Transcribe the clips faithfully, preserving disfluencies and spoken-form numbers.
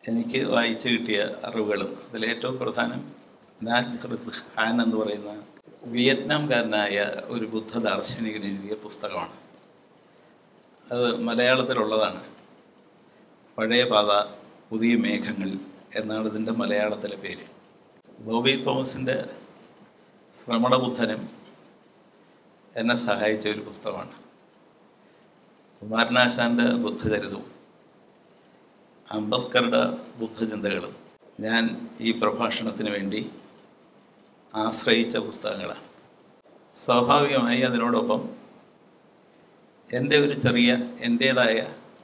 എനിക്ക് വായിച്ചു കിട്ടിയ അറിവുകളും അതിലേറ്റവും പ്രധാനം നാറ്റ് ഹൃത് ഹാൻ എന്ന് പറയുന്ന വിയറ്റ്നാംകാരനായ ഒരു ബുദ്ധ ദാർശനികൻ എഴുതിയ പുസ്തകമാണ്. അത് മലയാളത്തിലുള്ളതാണ്. പഴയ പാത പുതിയ മേഘങ്ങൾ എന്നാണ് ഇതിൻ്റെ മലയാളത്തിലെ പേര്. ബോബി തോമസിൻ്റെ ശ്രമണബുദ്ധനും എന്നെ സഹായിച്ച ഒരു പുസ്തകമാണ്. കുമാരനാശാൻ്റെ ബുദ്ധചരിതവും അംബേദ്കറുടെ ബുദ്ധചിന്തകളും ഞാൻ ഈ പ്രഭാഷണത്തിന് വേണ്ടി ആശ്രയിച്ച പുസ്തകങ്ങളാണ്. സ്വാഭാവികമായി അതിനോടൊപ്പം എൻ്റെ ഒരു ചെറിയ എൻ്റേതായ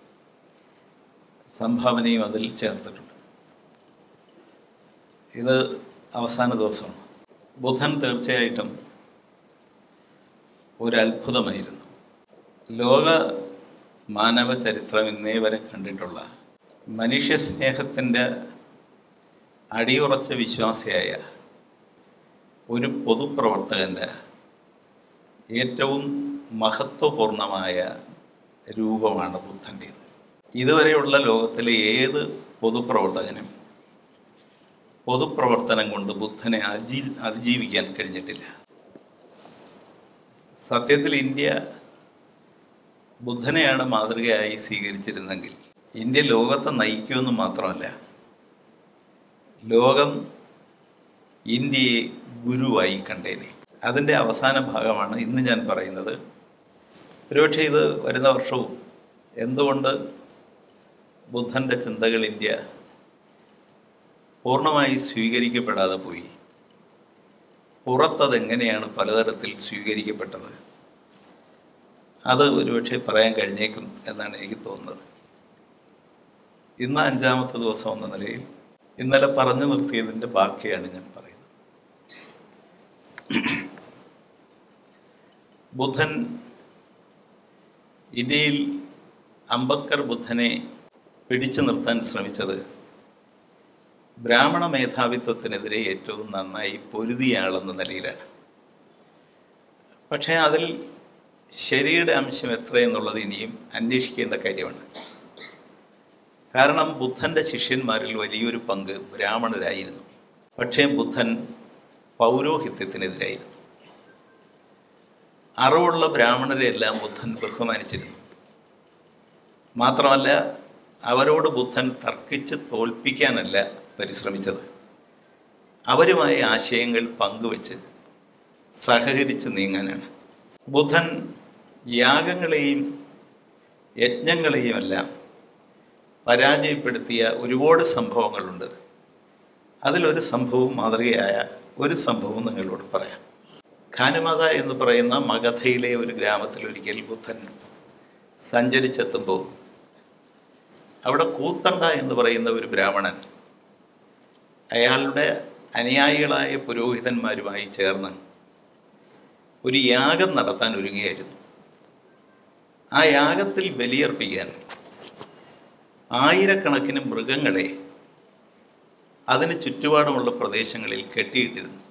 സംഭാവനയും അതിൽ ചേർത്തിട്ടുണ്ട്. ഇത് അവസാന ദിവസമാണ്. ബുദ്ധൻ തീർച്ചയായിട്ടും ഒരത്ഭുതമായിരുന്നു. ലോക മാനവ ചരിത്രം ഇന്നേ വരെ കണ്ടിട്ടുള്ള മനുഷ്യ സ്നേഹത്തിൻ്റെ അടിയുറച്ച വിശ്വാസിയായ ഒരു പൊതുപ്രവർത്തകൻ്റെ ഏറ്റവും മഹത്വപൂർണമായ രൂപമാണ് ബുദ്ധൻ്റേത്. ഇതുവരെയുള്ള ലോകത്തിലെ ഏത് പൊതുപ്രവർത്തകനും പൊതുപ്രവർത്തനം കൊണ്ട് ബുദ്ധനെ അജീ അതിജീവിക്കാൻ കഴിഞ്ഞിട്ടില്ല. സത്യത്തിൽ ഇന്ത്യ ബുദ്ധനെയാണ് മാതൃകയായി സ്വീകരിച്ചിരുന്നെങ്കിൽ ഇന്ത്യ ലോകത്തെ നയിക്കുമെന്ന് മാത്രമല്ല, ലോകം ഇന്ത്യയെ ഗുരുവായി കണ്ടേനെ. അതിൻ്റെ അവസാന ഭാഗമാണ് ഇന്ന് ഞാൻ പറയുന്നത്. ഒരുപക്ഷെ ഇത് വരുന്ന വർഷവും എന്തുകൊണ്ട് ബുദ്ധൻ്റെ ചിന്തകൾ ഇന്ത്യ പൂർണ്ണമായി സ്വീകരിക്കപ്പെടാതെ പോയി, പുറത്തതെങ്ങനെയാണ് പലതരത്തിൽ സ്വീകരിക്കപ്പെട്ടത്, അത് ഒരുപക്ഷെ പറയാൻ കഴിഞ്ഞേക്കും എന്നാണ് എനിക്ക് തോന്നുന്നത്. ഇന്ന് അഞ്ചാമത്തെ ദിവസം എന്ന നിലയിൽ ഇന്നലെ പറഞ്ഞു നിർത്തിയതിൻ്റെ ബാക്കിയാണ് ഞാൻ പറയുന്നത്. ബുദ്ധൻ ഇന്ത്യയിൽ അംബേദ്കർ ബുദ്ധനെ പിടിച്ചു നിർത്താൻ ശ്രമിച്ചത് ബ്രാഹ്മണ മേധാവിത്വത്തിനെതിരെ ഏറ്റവും നന്നായി പൊരുതിയാളെന്ന നിലയിലാണ്. പക്ഷേ അതിൽ ശരിയുടെ അംശം എത്രയെന്നുള്ളത് ഇനിയും അന്വേഷിക്കേണ്ട കാര്യമാണ്. കാരണം ബുദ്ധൻ്റെ ശിഷ്യന്മാരിൽ വലിയൊരു പങ്ക് ബ്രാഹ്മണരായിരുന്നു. പക്ഷേ ബുദ്ധൻ പൗരോഹിത്യത്തിനെതിരായിരുന്നു. അറിവുള്ള ബ്രാഹ്മണരെയെല്ലാം ബുദ്ധൻ ബഹുമാനിച്ചിരുന്നു. മാത്രമല്ല, അവരോട് ബുദ്ധൻ തർക്കിച്ച് തോൽപ്പിക്കാനല്ല പരിശ്രമിച്ചത്, അവരുമായി ആശയങ്ങൾ പങ്കുവെച്ച് സഹകരിച്ച് നീങ്ങാനാണ്. ബുദ്ധൻ യാഗങ്ങളെയും യജ്ഞങ്ങളെയുമെല്ലാം പരാജയപ്പെടുത്തിയ ഒരുപാട് സംഭവങ്ങളുണ്ട്. അതിലൊരു സംഭവം മാതൃകയായ ഒരു സംഭവം നിങ്ങളോട് പറയാം. ഖാനുമാത എന്ന് പറയുന്ന മഗധയിലെ ഒരു ഗ്രാമത്തിൽ ഒരിക്കൽ ബുദ്ധൻ സഞ്ചരിച്ചെത്തുമ്പോൾ അവിടെ കൂത്തണ്ട എന്ന് പറയുന്ന ഒരു ബ്രാഹ്മണൻ അയാളുടെ അനുയായികളായ പുരോഹിതന്മാരുമായി ചേർന്ന് ഒരു യാഗം നടത്താൻ ഒരുങ്ങുകയായിരുന്നു. ആ യാഗത്തിൽ ബലിയർപ്പിക്കാൻ ആയിരക്കണക്കിന് മൃഗങ്ങളെ അതിന് ചുറ്റുപാടുമുള്ള പ്രദേശങ്ങളിൽ കെട്ടിയിട്ടിരുന്നു.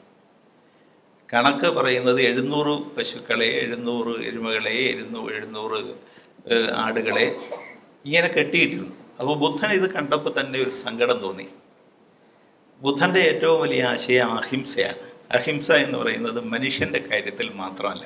കണക്ക് പറയുന്നത് എഴുന്നൂറ് പശുക്കളെ, എഴുന്നൂറ് എരുമകളെ, എഴുന്നൂറ് എഴുന്നൂറ് ആടുകളെ ഇങ്ങനെ കെട്ടിയിട്ടിരുന്നു. അപ്പോൾ ബുദ്ധൻ ഇത് കണ്ടപ്പോൾ തന്നെ ഒരു സങ്കടം തോന്നി. ബുദ്ധൻ്റെ ഏറ്റവും വലിയ ആശയം അഹിംസയാണ്. അഹിംസ എന്ന് പറയുന്നത് മനുഷ്യൻ്റെ കാര്യത്തിൽ മാത്രമല്ല,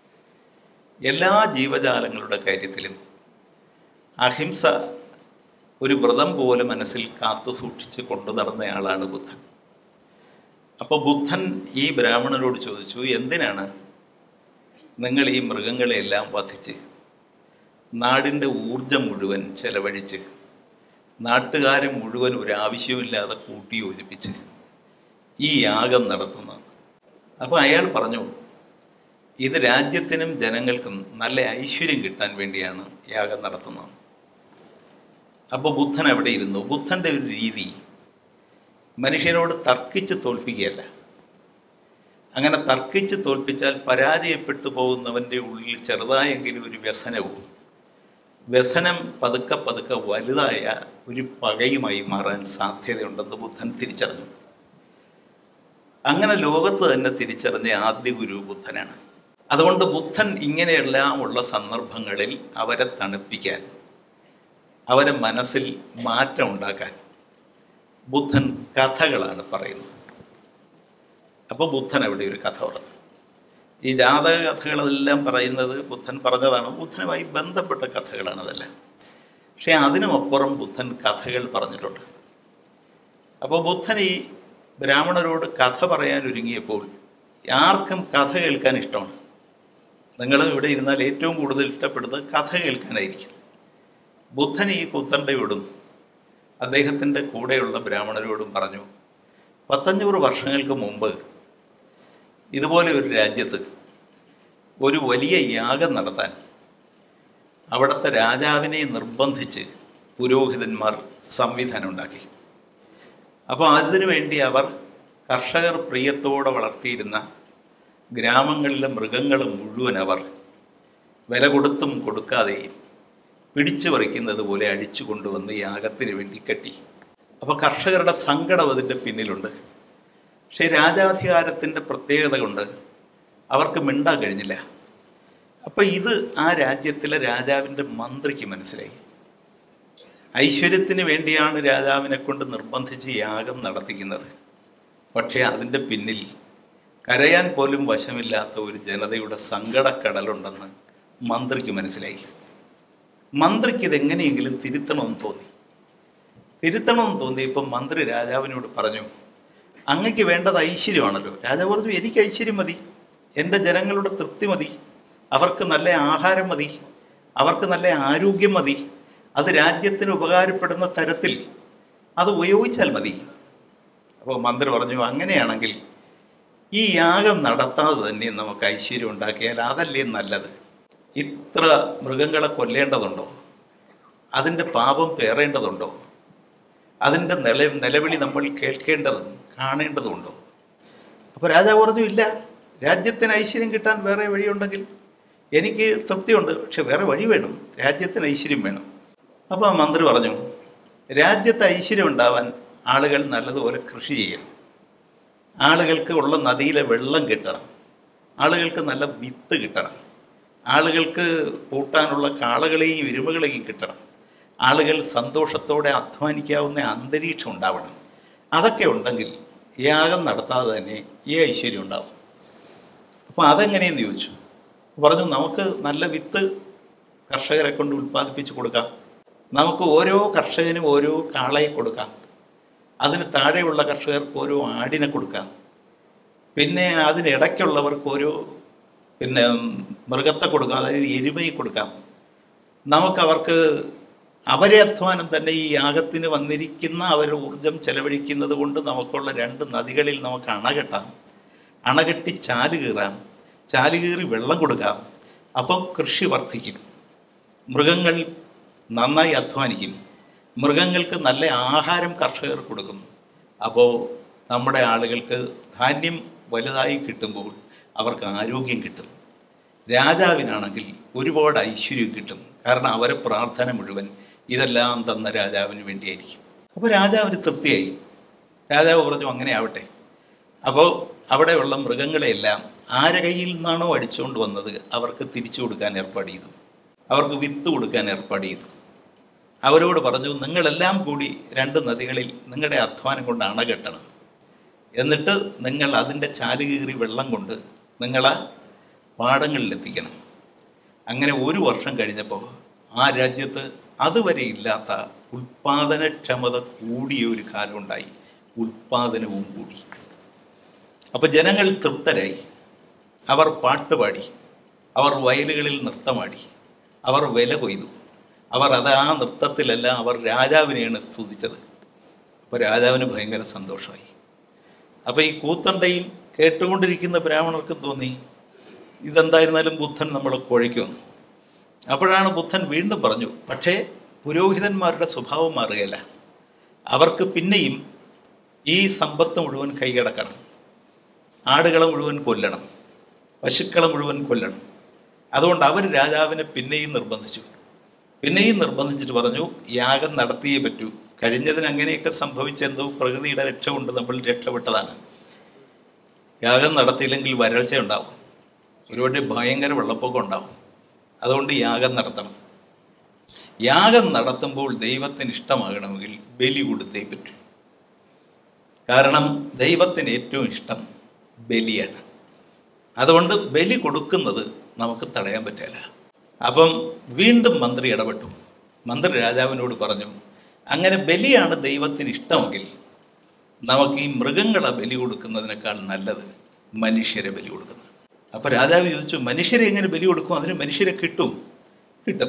എല്ലാ ജീവജാലങ്ങളുടെ കാര്യത്തിലും അഹിംസ ഒരു വ്രതം പോലെ മനസ്സിൽ കാത്തു സൂക്ഷിച്ച് കൊണ്ടു നടന്നയാളാണ് ബുദ്ധൻ. അപ്പോൾ ബുദ്ധൻ ഈ ബ്രാഹ്മണരോട് ചോദിച്ചു, എന്തിനാണ് നിങ്ങൾ ഈ മൃഗങ്ങളെയെല്ലാം വധിച്ച് നാടിൻ്റെ ഊർജം മുഴുവൻ ചെലവഴിച്ച് നാട്ടുകാരെ മുഴുവൻ ഒരാവശ്യമില്ലാതെ കൂട്ടി യോജിപ്പിച്ച് ഈ യാഗം നടത്തുന്നത്? അപ്പോൾ അയാൾ പറഞ്ഞു, ഇത് രാജ്യത്തിനും ജനങ്ങൾക്കും നല്ല ഐശ്വര്യം കിട്ടാൻ വേണ്ടിയാണ് യാഗം നടത്തുന്നത്. അപ്പോൾ ബുദ്ധൻ എവിടെ ഇരുന്നു? ബുദ്ധൻ്റെ ഒരു രീതി മനുഷ്യനോട് തർക്കിച്ച് തോൽപ്പിക്കുകയല്ല. അങ്ങനെ തർക്കിച്ച് തോൽപ്പിച്ചാൽ പരാജയപ്പെട്ടു പോകുന്നവൻ്റെ ഉള്ളിൽ ചെറുതായെങ്കിലും ഒരു വ്യസനവും, വ്യസനം പതുക്കെ പതുക്കെ വലുതായ ഒരു പകയുമായി മാറാൻ സാധ്യതയുണ്ടെന്ന് ബുദ്ധൻ തിരിച്ചറിഞ്ഞു. അങ്ങനെ ലോകത്ത് തന്നെ തിരിച്ചറിഞ്ഞ ആദ്യ ഗുരു ബുദ്ധനാണ്. അതുകൊണ്ട് ബുദ്ധൻ ഇങ്ങനെയെല്ലാം ഉള്ള സന്ദർഭങ്ങളിൽ അവരെ തണുപ്പിക്കാൻ, അവരെ മനസ്സിൽ മാറ്റം ഉണ്ടാക്കാൻ ബുദ്ധൻ കഥകളാണ് പറയുന്നത്. അപ്പോൾ ബുദ്ധൻ അവിടെ ഒരു കഥ പറഞ്ഞു. ഈ ജാതക കഥകളെല്ലാം പറയുന്നത് ബുദ്ധൻ പറഞ്ഞതാണ്, ബുദ്ധനുമായി ബന്ധപ്പെട്ട കഥകളാണ് അതെല്ലാം. പക്ഷേ അതിനുമപ്പുറം ബുദ്ധൻ കഥകൾ പറഞ്ഞിട്ടുണ്ട്. അപ്പോൾ ബുദ്ധൻ ഈ ബ്രാഹ്മണരോട് കഥ പറയാൻ ഒരുങ്ങിയപ്പോൾ ആർക്കും കഥ കേൾക്കാൻ ഇഷ്ടമാണ്. നിങ്ങളും ഇവിടെ ഇരുന്നാൽ ഏറ്റവും കൂടുതൽ ഇഷ്ടപ്പെടുന്നത് കഥ കേൾക്കാനായിരിക്കും. ബുദ്ധൻ ഈ കൂത്തണ്ടയോടും അദ്ദേഹത്തിൻ്റെ കൂടെയുള്ള ബ്രാഹ്മണരോടും പറഞ്ഞു, പത്തഞ്ഞൂറ് വർഷങ്ങൾക്ക് മുമ്പ് ഇതുപോലെ ഒരു രാജ്യത്ത് ഒരു വലിയ യാഗം നടത്താൻ അവിടുത്തെ രാജാവിനെ നിർബന്ധിച്ച് പുരോഹിതന്മാർ സംവിധാനം ഉണ്ടാക്കി. അപ്പോൾ അതിനു വേണ്ടി അവർ കർഷകർ പ്രിയത്തോടെ വളർത്തിയിരുന്ന ഗ്രാമങ്ങളിലെ മൃഗങ്ങൾ മുഴുവൻ അവർ വില കൊടുത്തും കൊടുക്കാതെയും പിടിച്ചു പറിക്കുന്നത് പോലെ അടിച്ചു കൊണ്ടുവന്ന് യാഗത്തിന് വേണ്ടി കെട്ടി. അപ്പോൾ കർഷകരുടെ സങ്കടം അതിൻ്റെ പിന്നിലുണ്ട്. പക്ഷേ രാജാധികാരത്തിൻ്റെ പ്രത്യേകത കൊണ്ട് അവർക്ക് മിണ്ടാൻ കഴിഞ്ഞില്ല. അപ്പോൾ ഇത് ആ രാജ്യത്തിലെ രാജാവിൻ്റെ മന്ത്രിക്ക് മനസ്സിലായി. ഐശ്വര്യത്തിന് വേണ്ടിയാണ് രാജാവിനെ കൊണ്ട് നിർബന്ധിച്ച് യാഗം നടത്തിക്കുന്നത്. പക്ഷേ അതിൻ്റെ പിന്നിൽ കരയാൻ പോലും വശമില്ലാത്ത ഒരു ജനതയുടെ സങ്കടക്കടലുണ്ടെന്ന് മന്ത്രിക്ക് മനസ്സിലായി. മന്ത്രിക്ക് ഇതെങ്ങനെയെങ്കിലും തിരുത്തണമെന്ന് തോന്നി. തിരുത്തണമെന്ന് തോന്നിയപ്പോൾ മന്ത്രി രാജാവിനോട് പറഞ്ഞു, അങ്ങക്ക് വേണ്ടത് ഐശ്വര്യമാണല്ലോ. രാജാവ് പറഞ്ഞു, എനിക്ക് ഐശ്വര്യം മതി, എൻ്റെ ജനങ്ങളുടെ തൃപ്തി മതി, അവർക്ക് നല്ല ആഹാരം മതി, അവർക്ക് നല്ല ആരോഗ്യം മതി, അത് രാജ്യത്തിന് ഉപകാരപ്പെടുന്ന തരത്തിൽ അത് ഉപയോഗിച്ചാൽ മതി. അപ്പോൾ മന്ത്രി പറഞ്ഞു, അങ്ങനെയാണെങ്കിൽ ഈ യാഗം നടത്താതെ തന്നെ നമുക്ക് ഐശ്വര്യം ഉണ്ടാക്കിയാൽ അതല്ലേ നല്ലത്. ഇത്ര മൃഗങ്ങളെ കൊല്ലേണ്ടതുണ്ടോ? അതിൻ്റെ പാപം പേറേണ്ടതുണ്ടോ? അതിൻ്റെ നില നിലവിളി നമ്മൾ കേൾക്കേണ്ടതും കാണേണ്ടതുണ്ടോ? അപ്പോൾ രാജാവ് പറഞ്ഞു, ഇല്ല, രാജ്യത്തിന് ഐശ്വര്യം കിട്ടാൻ വേറെ വഴിയുണ്ടെങ്കിൽ എനിക്ക് തൃപ്തിയുണ്ട്, പക്ഷെ വേറെ വഴി വേണം, രാജ്യത്തിന് ഐശ്വര്യം വേണം. അപ്പോൾ ആ മന്ത്രി പറഞ്ഞു, രാജ്യത്ത് ഐശ്വര്യം ഉണ്ടാവാൻ ആളുകൾ നല്ലതുപോലെ കൃഷി ചെയ്യണം, ആളുകൾക്ക് ഉള്ള നദിയിലെ വെള്ളം കിട്ടണം, ആളുകൾക്ക് നല്ല വിത്ത് കിട്ടണം, ആളുകൾക്ക് പൂട്ടാനുള്ള കാളകളെയും എരുമകളെയും കിട്ടണം, ആളുകൾ സന്തോഷത്തോടെ അധ്വാനിക്കാവുന്ന അന്തരീക്ഷം ഉണ്ടാവണം. അതൊക്കെ ഉണ്ടെങ്കിൽ യാഗം നടത്താതെ തന്നെ ഈ ഐശ്വര്യം ഉണ്ടാവും. അപ്പോൾ അതെങ്ങനെയെന്ന് ചോദിച്ചു. പറഞ്ഞു, നമുക്ക് നല്ല വിത്ത് കർഷകരെ കൊണ്ട് ഉൽപ്പാദിപ്പിച്ച് കൊടുക്കാം, നമുക്ക് ഓരോ കർഷകനും ഓരോ കാളയെ കൊടുക്കാം, അതിന് താഴെയുള്ള കർഷകർക്ക് ഓരോ ആടിനെ കൊടുക്കാം, പിന്നെ അതിനിടയ്ക്കുള്ളവർക്ക് ഓരോ പിന്നെ മൃഗത്തെ കൊടുക്കാം, അതായത് എരുമയെ കൊടുക്കാം. നമുക്കവർക്ക് അവരെ അധ്വാനം തന്നെ ഈ യാഗത്തിന് വന്നിരിക്കുന്ന അവരുടെ ഊർജം ചെലവഴിക്കുന്നത് കൊണ്ട് നമുക്കുള്ള രണ്ട് നദികളിൽ നമുക്ക് അണകെട്ടാം, അണകെട്ടി ചാല് കീറാം, ചാല് കീറി വെള്ളം കൊടുക്കാം. അപ്പം കൃഷി വർദ്ധിക്കും, മൃഗങ്ങൾ നന്നായി അധ്വാനിക്കും, മൃഗങ്ങൾക്ക് നല്ല ആഹാരം കർഷകർ കൊടുക്കും. അപ്പോൾ നമ്മുടെ ആളുകൾക്ക് ധാന്യം വലുതായി കിട്ടുമ്പോൾ അവർക്ക് ആരോഗ്യം കിട്ടും. രാജാവിനാണെങ്കിൽ ഒരുപാട് ഐശ്വര്യം കിട്ടും, കാരണം അവരെ പ്രാർത്ഥന മുഴുവൻ ഇതെല്ലാം തന്ന രാജാവിന് വേണ്ടിയായിരിക്കും. അപ്പോൾ രാജാവിന് തൃപ്തിയായി. രാജാവ് പറഞ്ഞു, അങ്ങനെ ആവട്ടെ. അപ്പോൾ അവിടെയുള്ള മൃഗങ്ങളെയെല്ലാം ആരെ കയ്യിൽ നിന്നാണോ അടിച്ചുകൊണ്ട് വന്നത് അവർക്ക് തിരിച്ചു കൊടുക്കാൻ ഏർപ്പാട് ചെയ്തു, അവർക്ക് വിത്ത് കൊടുക്കാൻ ഏർപ്പാട് ചെയ്തു. അവരോട് പറഞ്ഞു, നിങ്ങളെല്ലാം കൂടി രണ്ട് നദികളിൽ നിങ്ങളുടെ അധ്വാനം കൊണ്ട് അണകെട്ടണം, എന്നിട്ട് നിങ്ങൾ അതിൻ്റെ ചാല് കീറി വെള്ളം കൊണ്ട് നിങ്ങളെ പാടങ്ങളിലെത്തിക്കണം. അങ്ങനെ ഒരു വർഷം കഴിഞ്ഞപ്പോൾ ആ രാജ്യത്ത് അതുവരെ ഇല്ലാത്ത ഉൽപ്പാദനക്ഷമത കൂടിയ ഒരു കാലം ഉണ്ടായി, ഉൽപ്പാദനവും കൂടി. അപ്പോൾ ജനങ്ങൾ തൃപ്തരായി, അവർ പാട്ടുപാടി, അവർ വയലുകളിൽ നൃത്തമാടി, അവർ വില കൊയ്തു, അവർ അത് ആ നൃത്തത്തിലെല്ലാം അവർ രാജാവിനെയാണ് സ്തുതിച്ചത്. അപ്പോൾ രാജാവിന് ഭയങ്കര സന്തോഷമായി. അപ്പോൾ ഈ കൂത്തണ്ടയും കേട്ടുകൊണ്ടിരിക്കുന്ന ബ്രാഹ്മണർക്കും തോന്നി, ഇതെന്തായിരുന്നാലും ബുദ്ധൻ നമ്മളെ കുഴയ്ക്കുമെന്ന്. അപ്പോഴാണ് ബുദ്ധൻ വീണ്ടും പറഞ്ഞു, പക്ഷേ പുരോഹിതന്മാരുടെ സ്വഭാവം മാറുകയല്ല, അവർക്ക് പിന്നെയും ഈ സമ്പത്ത് മുഴുവൻ കൈകടക്കണം, ആടുകളെ മുഴുവൻ കൊല്ലണം, പശുക്കളെ മുഴുവൻ കൊല്ലണം. അതുകൊണ്ട് അവർ രാജാവിനെ പിന്നെയും നിർബന്ധിച്ചു. പിന്നെയും നിർബന്ധിച്ചിട്ട് പറഞ്ഞു, യാഗം നടത്തിയേ പറ്റൂ. കഴിഞ്ഞതിന് അങ്ങനെയൊക്കെ സംഭവിച്ചെന്തോ പ്രകൃതിയുടെ രക്ഷ കൊണ്ട് നമ്മൾ രക്ഷപ്പെട്ടതാണ്. യാഗം നടത്തിയില്ലെങ്കിൽ വരൾച്ച ഉണ്ടാവും, ഒരുപാട് ഭയങ്കര വെള്ളപ്പൊക്കം ഉണ്ടാവും. അതുകൊണ്ട് യാഗം നടത്തണം. യാഗം നടത്തുമ്പോൾ ദൈവത്തിന് ഇഷ്ടമാകണമെങ്കിൽ ബലി കൊടുത്തേ പറ്റൂ. കാരണം ദൈവത്തിന് ഏറ്റവും ഇഷ്ടം ബലിയാണ്. അതുകൊണ്ട് ബലി കൊടുക്കുന്നത് നമുക്ക് തടയാൻ പറ്റില്ല. അപ്പം വീണ്ടും മന്ത്രി ഇടപെട്ടു. മന്ത്രി രാജാവിനോട് പറഞ്ഞു, അങ്ങനെ ബലിയാണ് ദൈവത്തിന് ഇഷ്ടമെങ്കിൽ നമുക്ക് ഈ മൃഗങ്ങളെ ബലി കൊടുക്കുന്നതിനേക്കാൾ നല്ലത് മനുഷ്യരെ ബലി കൊടുക്കുന്നത്. അപ്പോൾ രാജാവ് ചോദിച്ചു, മനുഷ്യരെ എങ്ങനെ ബലി കൊടുക്കും? അതിന് മനുഷ്യരെ കിട്ടും. കിട്ടും.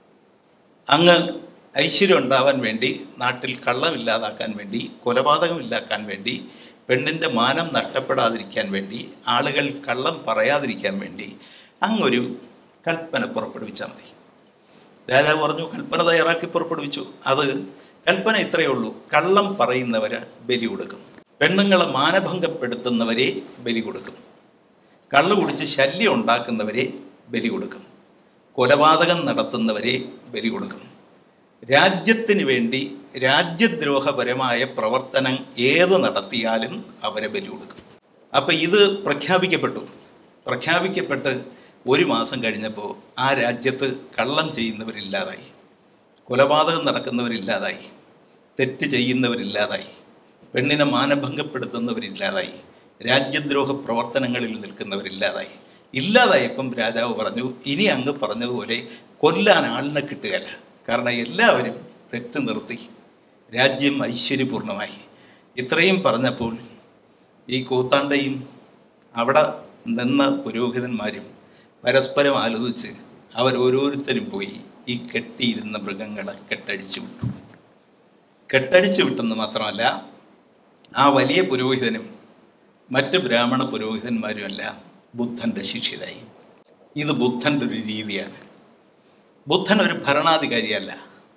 അങ്ങ് ഐശ്വര്യം ഉണ്ടാവാൻ വേണ്ടി, നാട്ടിൽ കള്ളമില്ലാതാക്കാൻ വേണ്ടി, കൊലപാതകം ഇല്ലാക്കാൻ വേണ്ടി, പെണ്ണിൻ്റെ മാനം നഷ്ടപ്പെടാതിരിക്കാൻ വേണ്ടി, ആളുകൾ കള്ളം പറയാതിരിക്കാൻ വേണ്ടി അങ്ങൊരു കൽപ്പന പുറപ്പെടുവിച്ചാൽ മതി. രാജാവ് പറഞ്ഞു, കൽപ്പന തയ്യാറാക്കി പുറപ്പെടുവിച്ചു. അത് കൽപ്പന ഇത്രയേ ഉള്ളൂ, കള്ളം പറയുന്നവരെ ബലി കൊടുക്കും, പെണ്ണുങ്ങളെ മാനഭംഗപ്പെടുത്തുന്നവരെ ബലി കൊടുക്കും, കള്ളു കുടിച്ച് ശല്യം ഉണ്ടാക്കുന്നവരെ ബലി കൊടുക്കും, കൊലപാതകം നടത്തുന്നവരെ ബലി കൊടുക്കും, രാജ്യത്തിന് വേണ്ടി രാജ്യദ്രോഹപരമായ പ്രവർത്തനം ഏത് നടത്തിയാലും അവരെ ബലി കൊടുക്കും. അപ്പം ഇത് പ്രഖ്യാപിക്കപ്പെട്ടു. പ്രഖ്യാപിക്കപ്പെട്ട് ഒരു മാസം കഴിഞ്ഞപ്പോൾ ആ രാജ്യത്ത് കള്ളം ചെയ്യുന്നവരില്ലാതായി, കൊലപാതകം നടക്കുന്നവരില്ലാതായി, തെറ്റ് ചെയ്യുന്നവരില്ലാതായി, പെണ്ണിനെ മാനഭംഗപ്പെടുത്തുന്നവരില്ലാതായി, രാജ്യദ്രോഹ പ്രവർത്തനങ്ങളിൽ നിൽക്കുന്നവരില്ലാതായി. ഇല്ലാതായപ്പം രാജാവ് പറഞ്ഞു, ഇനി അങ്ങ് പറഞ്ഞതുപോലെ കൊല്ലാൻ ആളിനെ കിട്ടുകയില്ല. കാരണം എല്ലാവരും തെറ്റ് നിർത്തി, രാജ്യം ഐശ്വര്യപൂർണമായി. ഇത്രയും പറഞ്ഞപ്പോൾ ഈ കൂത്താണ്ടയും അവിടെ നിന്ന പുരോഹിതന്മാരും പരസ്പരം ആലോചിച്ച് അവരോരോരുത്തരും പോയി ഈ കെട്ടിയിരുന്ന മൃഗങ്ങളെ കെട്ടടിച്ചു വിട്ടു. കെട്ടടിച്ചു വിട്ടെന്ന് മാത്രമല്ല, ആ വലിയ പുരോഹിതനും മറ്റ് ബ്രാഹ്മണ പുരോഹിതന്മാരുമെല്ലാം ബുദ്ധൻ്റെ ശിഷ്യരായി. ഇത് ബുദ്ധൻ്റെ ഒരു രീതിയാണ്. ബുദ്ധൻ ഒരു ഭരണാധികാരിയല്ല.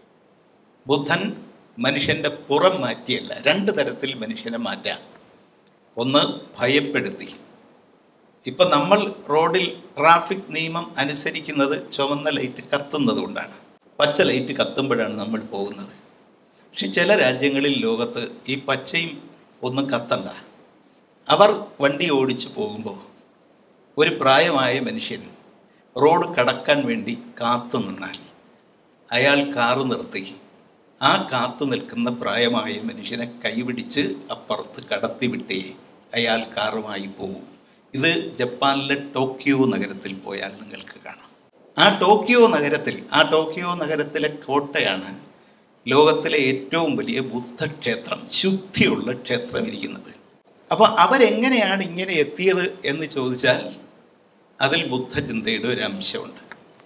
ബുദ്ധൻ മനുഷ്യൻ്റെ പുറം മാറ്റിയല്ല. രണ്ട് തരത്തിൽ മനുഷ്യനെ മാറ്റാം. ഒന്ന്, ഭയപ്പെടുത്തി. ഇപ്പം നമ്മൾ റോഡിൽ ട്രാഫിക് നിയമം അനുസരിക്കുന്നത് ചുവന്ന ലൈറ്റ് കത്തുന്നത് കൊണ്ടാണ്. പച്ച ലൈറ്റ് കത്തുമ്പോഴാണ് നമ്മൾ പോകുന്നത്. പക്ഷെ ചില രാജ്യങ്ങളിൽ ലോകത്ത് ഈ പച്ചയും ഒന്നും കത്തണ്ട. അവർ വണ്ടി ഓടിച്ചു പോകുമ്പോൾ ഒരു പ്രായമായ മനുഷ്യൻ റോഡ് കടക്കാൻ വേണ്ടി കാത്തു നിന്നാൽ അയാൾ കാറ് നിർത്തി ആ കാത്തു നിൽക്കുന്ന പ്രായമായ മനുഷ്യനെ കൈപിടിച്ച് അപ്പുറത്ത് കടത്തിവിട്ടേ അയാൾ കാറുമായി പോകും. ഇത് ജപ്പാനിലെ ടോക്കിയോ നഗരത്തിൽ പോയാൽ നിങ്ങൾക്ക് കാണാം. ആ ടോക്കിയോ നഗരത്തിൽ ആ ടോക്കിയോ നഗരത്തിലെ കോട്ടയാണ് ലോകത്തിലെ ഏറ്റവും വലിയ ബുദ്ധക്ഷേത്രം, ശുദ്ധിയുള്ള ക്ഷേത്രം ഇരിക്കുന്നത്. അപ്പോൾ അവരെങ്ങനെയാണ് ഇങ്ങനെ എത്തിയത് എന്ന് ചോദിച്ചാൽ അതിൽ ബുദ്ധചിന്തയുടെ ഒരു അംശമുണ്ട്.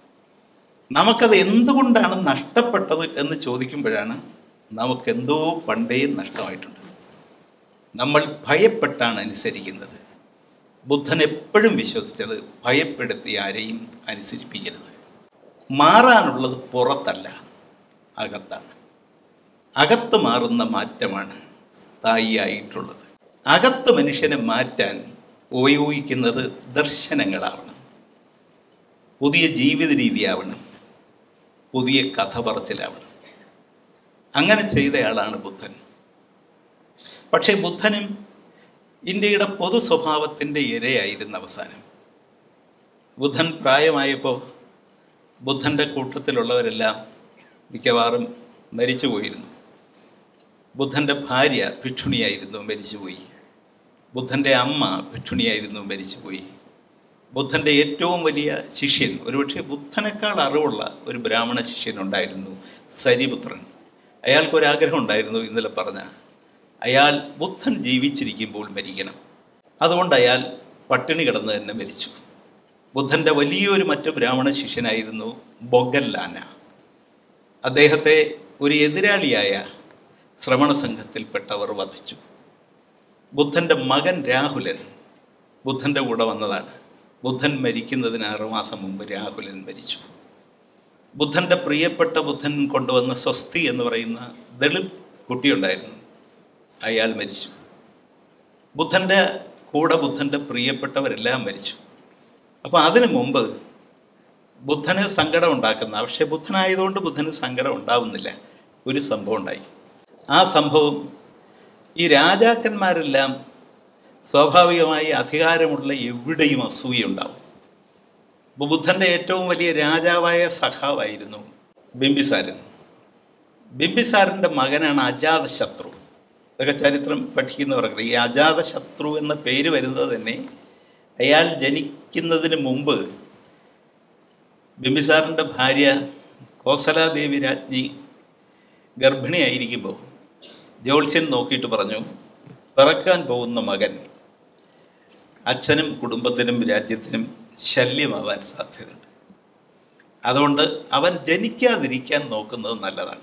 നമുക്കത് എന്തുകൊണ്ടാണ് നഷ്ടപ്പെട്ടത് എന്ന് ചോദിക്കുമ്പോഴാണ് നമുക്കെന്തോ പണ്ടേ നഷ്ടമായിട്ടുണ്ട്. നമ്മൾ ഭയപ്പെട്ടാണ് അനുസരിക്കുന്നത്. ബുദ്ധൻ എപ്പോഴും വിശ്വസിച്ചത് ഭയപ്പെടുത്തി ആരെയും അനുസരിപ്പിക്കരുത്. മാറാനുള്ളത് പുറത്തല്ല, അകത്താണ്. അകത്ത് മാറുന്ന മാറ്റമാണ് സ്ഥായിയായിട്ടുള്ളത്. അകത്ത് മനുഷ്യനെ മാറ്റാൻ ഉപയോഗിക്കുന്നത് ദർശനങ്ങളാവണം, പുതിയ ജീവിത രീതിയാവണം, പുതിയ കഥ പറച്ചിലാവണം. അങ്ങനെ ചെയ്തയാളാണ് ബുദ്ധൻ. പക്ഷേ ബുദ്ധനും ഇന്ത്യയുടെ പൊതു സ്വഭാവത്തിൻ്റെ ഇരയായിരുന്ന അവസാനം. ബുദ്ധൻ പ്രായമായപ്പോൾ ബുദ്ധൻ്റെ കൂട്ടത്തിലുള്ളവരെല്ലാം മിക്കവാറും മരിച്ചു പോയിരുന്നു. ബുദ്ധൻ്റെ ഭാര്യ ഭിക്ഷുണിയായിരുന്നു, മരിച്ചുപോയി. ബുദ്ധൻ്റെ അമ്മ ഭിക്ഷുണിയായിരുന്നു, മരിച്ചുപോയി. ബുദ്ധൻ്റെ ഏറ്റവും വലിയ ശിഷ്യൻ, ഒരുപക്ഷെ ബുദ്ധനേക്കാൾ അറിവുള്ള ഒരു ബ്രാഹ്മണ ശിഷ്യനുണ്ടായിരുന്നു, സരിപുത്രൻ. അയാൾക്കൊരാഗ്രഹം ഉണ്ടായിരുന്നു, ഇന്നലെ പറഞ്ഞ അയാൾ ബുദ്ധൻ ജീവിച്ചിരിക്കുമ്പോൾ മരിക്കണം. അതുകൊണ്ട് അയാൾ പട്ടിണി കിടന്ന് തന്നെ മരിച്ചു. ബുദ്ധൻ്റെ വലിയൊരു മറ്റു ബ്രാഹ്മണ ശിഷ്യനായിരുന്നു ബൊഗല്ലാന. അദ്ദേഹത്തെ ഒരു എതിരാളിയായ ശ്രമണ സംഘത്തിൽപ്പെട്ടവർ വധിച്ചു. ബുദ്ധൻ്റെ മകൻ രാഹുലൻ ബുദ്ധൻ്റെ കൂടെ വന്നതാണ്. ബുദ്ധൻ മരിക്കുന്നതിന് ആറുമാസം മുമ്പ് രാഹുലൻ മരിച്ചു. ബുദ്ധൻ്റെ പ്രിയപ്പെട്ട ബുദ്ധൻ കൊണ്ടുവന്ന സ്വസ്തി എന്ന് പറയുന്ന ദളിത് കുട്ടിയുണ്ടായിരുന്നു, അയാൾ മരിച്ചു. ബുദ്ധൻ്റെ കൂടെ ബുദ്ധൻ്റെ പ്രിയപ്പെട്ടവരെല്ലാം മരിച്ചു. അപ്പോൾ അതിനു മുമ്പ് ബുദ്ധന് സങ്കടം ഉണ്ടാക്കുന്ന, പക്ഷേ ബുദ്ധനായതുകൊണ്ട് ബുദ്ധന് സങ്കടം ഉണ്ടാവുന്നില്ല, ഒരു സംഭവം ഉണ്ടായി. ആ സംഭവം, ഈ രാജാക്കന്മാരെല്ലാം സ്വാഭാവികമായി അധികാരമുള്ള എവിടെയും അസൂയുണ്ടാവും. അപ്പോൾ ബുദ്ധൻ്റെ ഏറ്റവും വലിയ രാജാവായ സഖാവായിരുന്നു ബിംബിസാരൻ. ബിംബിസാരൻ്റെ മകനാണ് അജാതശത്രു. ഇതൊക്കെ ചരിത്രം പഠിക്കുന്നവർക്ക് ഈ അജാതശത്രു എന്ന പേര് വരുന്നത് തന്നെ അയാൾ ജനിക്കുന്നതിന് മുമ്പ് ബിംബിസാറിൻ്റെ ഭാര്യ കോസലാദേവി രാജ്ഞി ഗർഭിണിയായിരിക്കുമ്പോൾ ജ്യോത്സ്യൻ നോക്കിയിട്ട് പറഞ്ഞു, പിറക്കാൻ പോകുന്ന മകൻ അച്ഛനും കുടുംബത്തിനും രാജ്യത്തിനും ശല്യമാവാൻ സാധ്യതയുണ്ട്. അതുകൊണ്ട് അവൻ ജനിക്കാതിരിക്കാൻ നോക്കുന്നത് നല്ലതാണ്.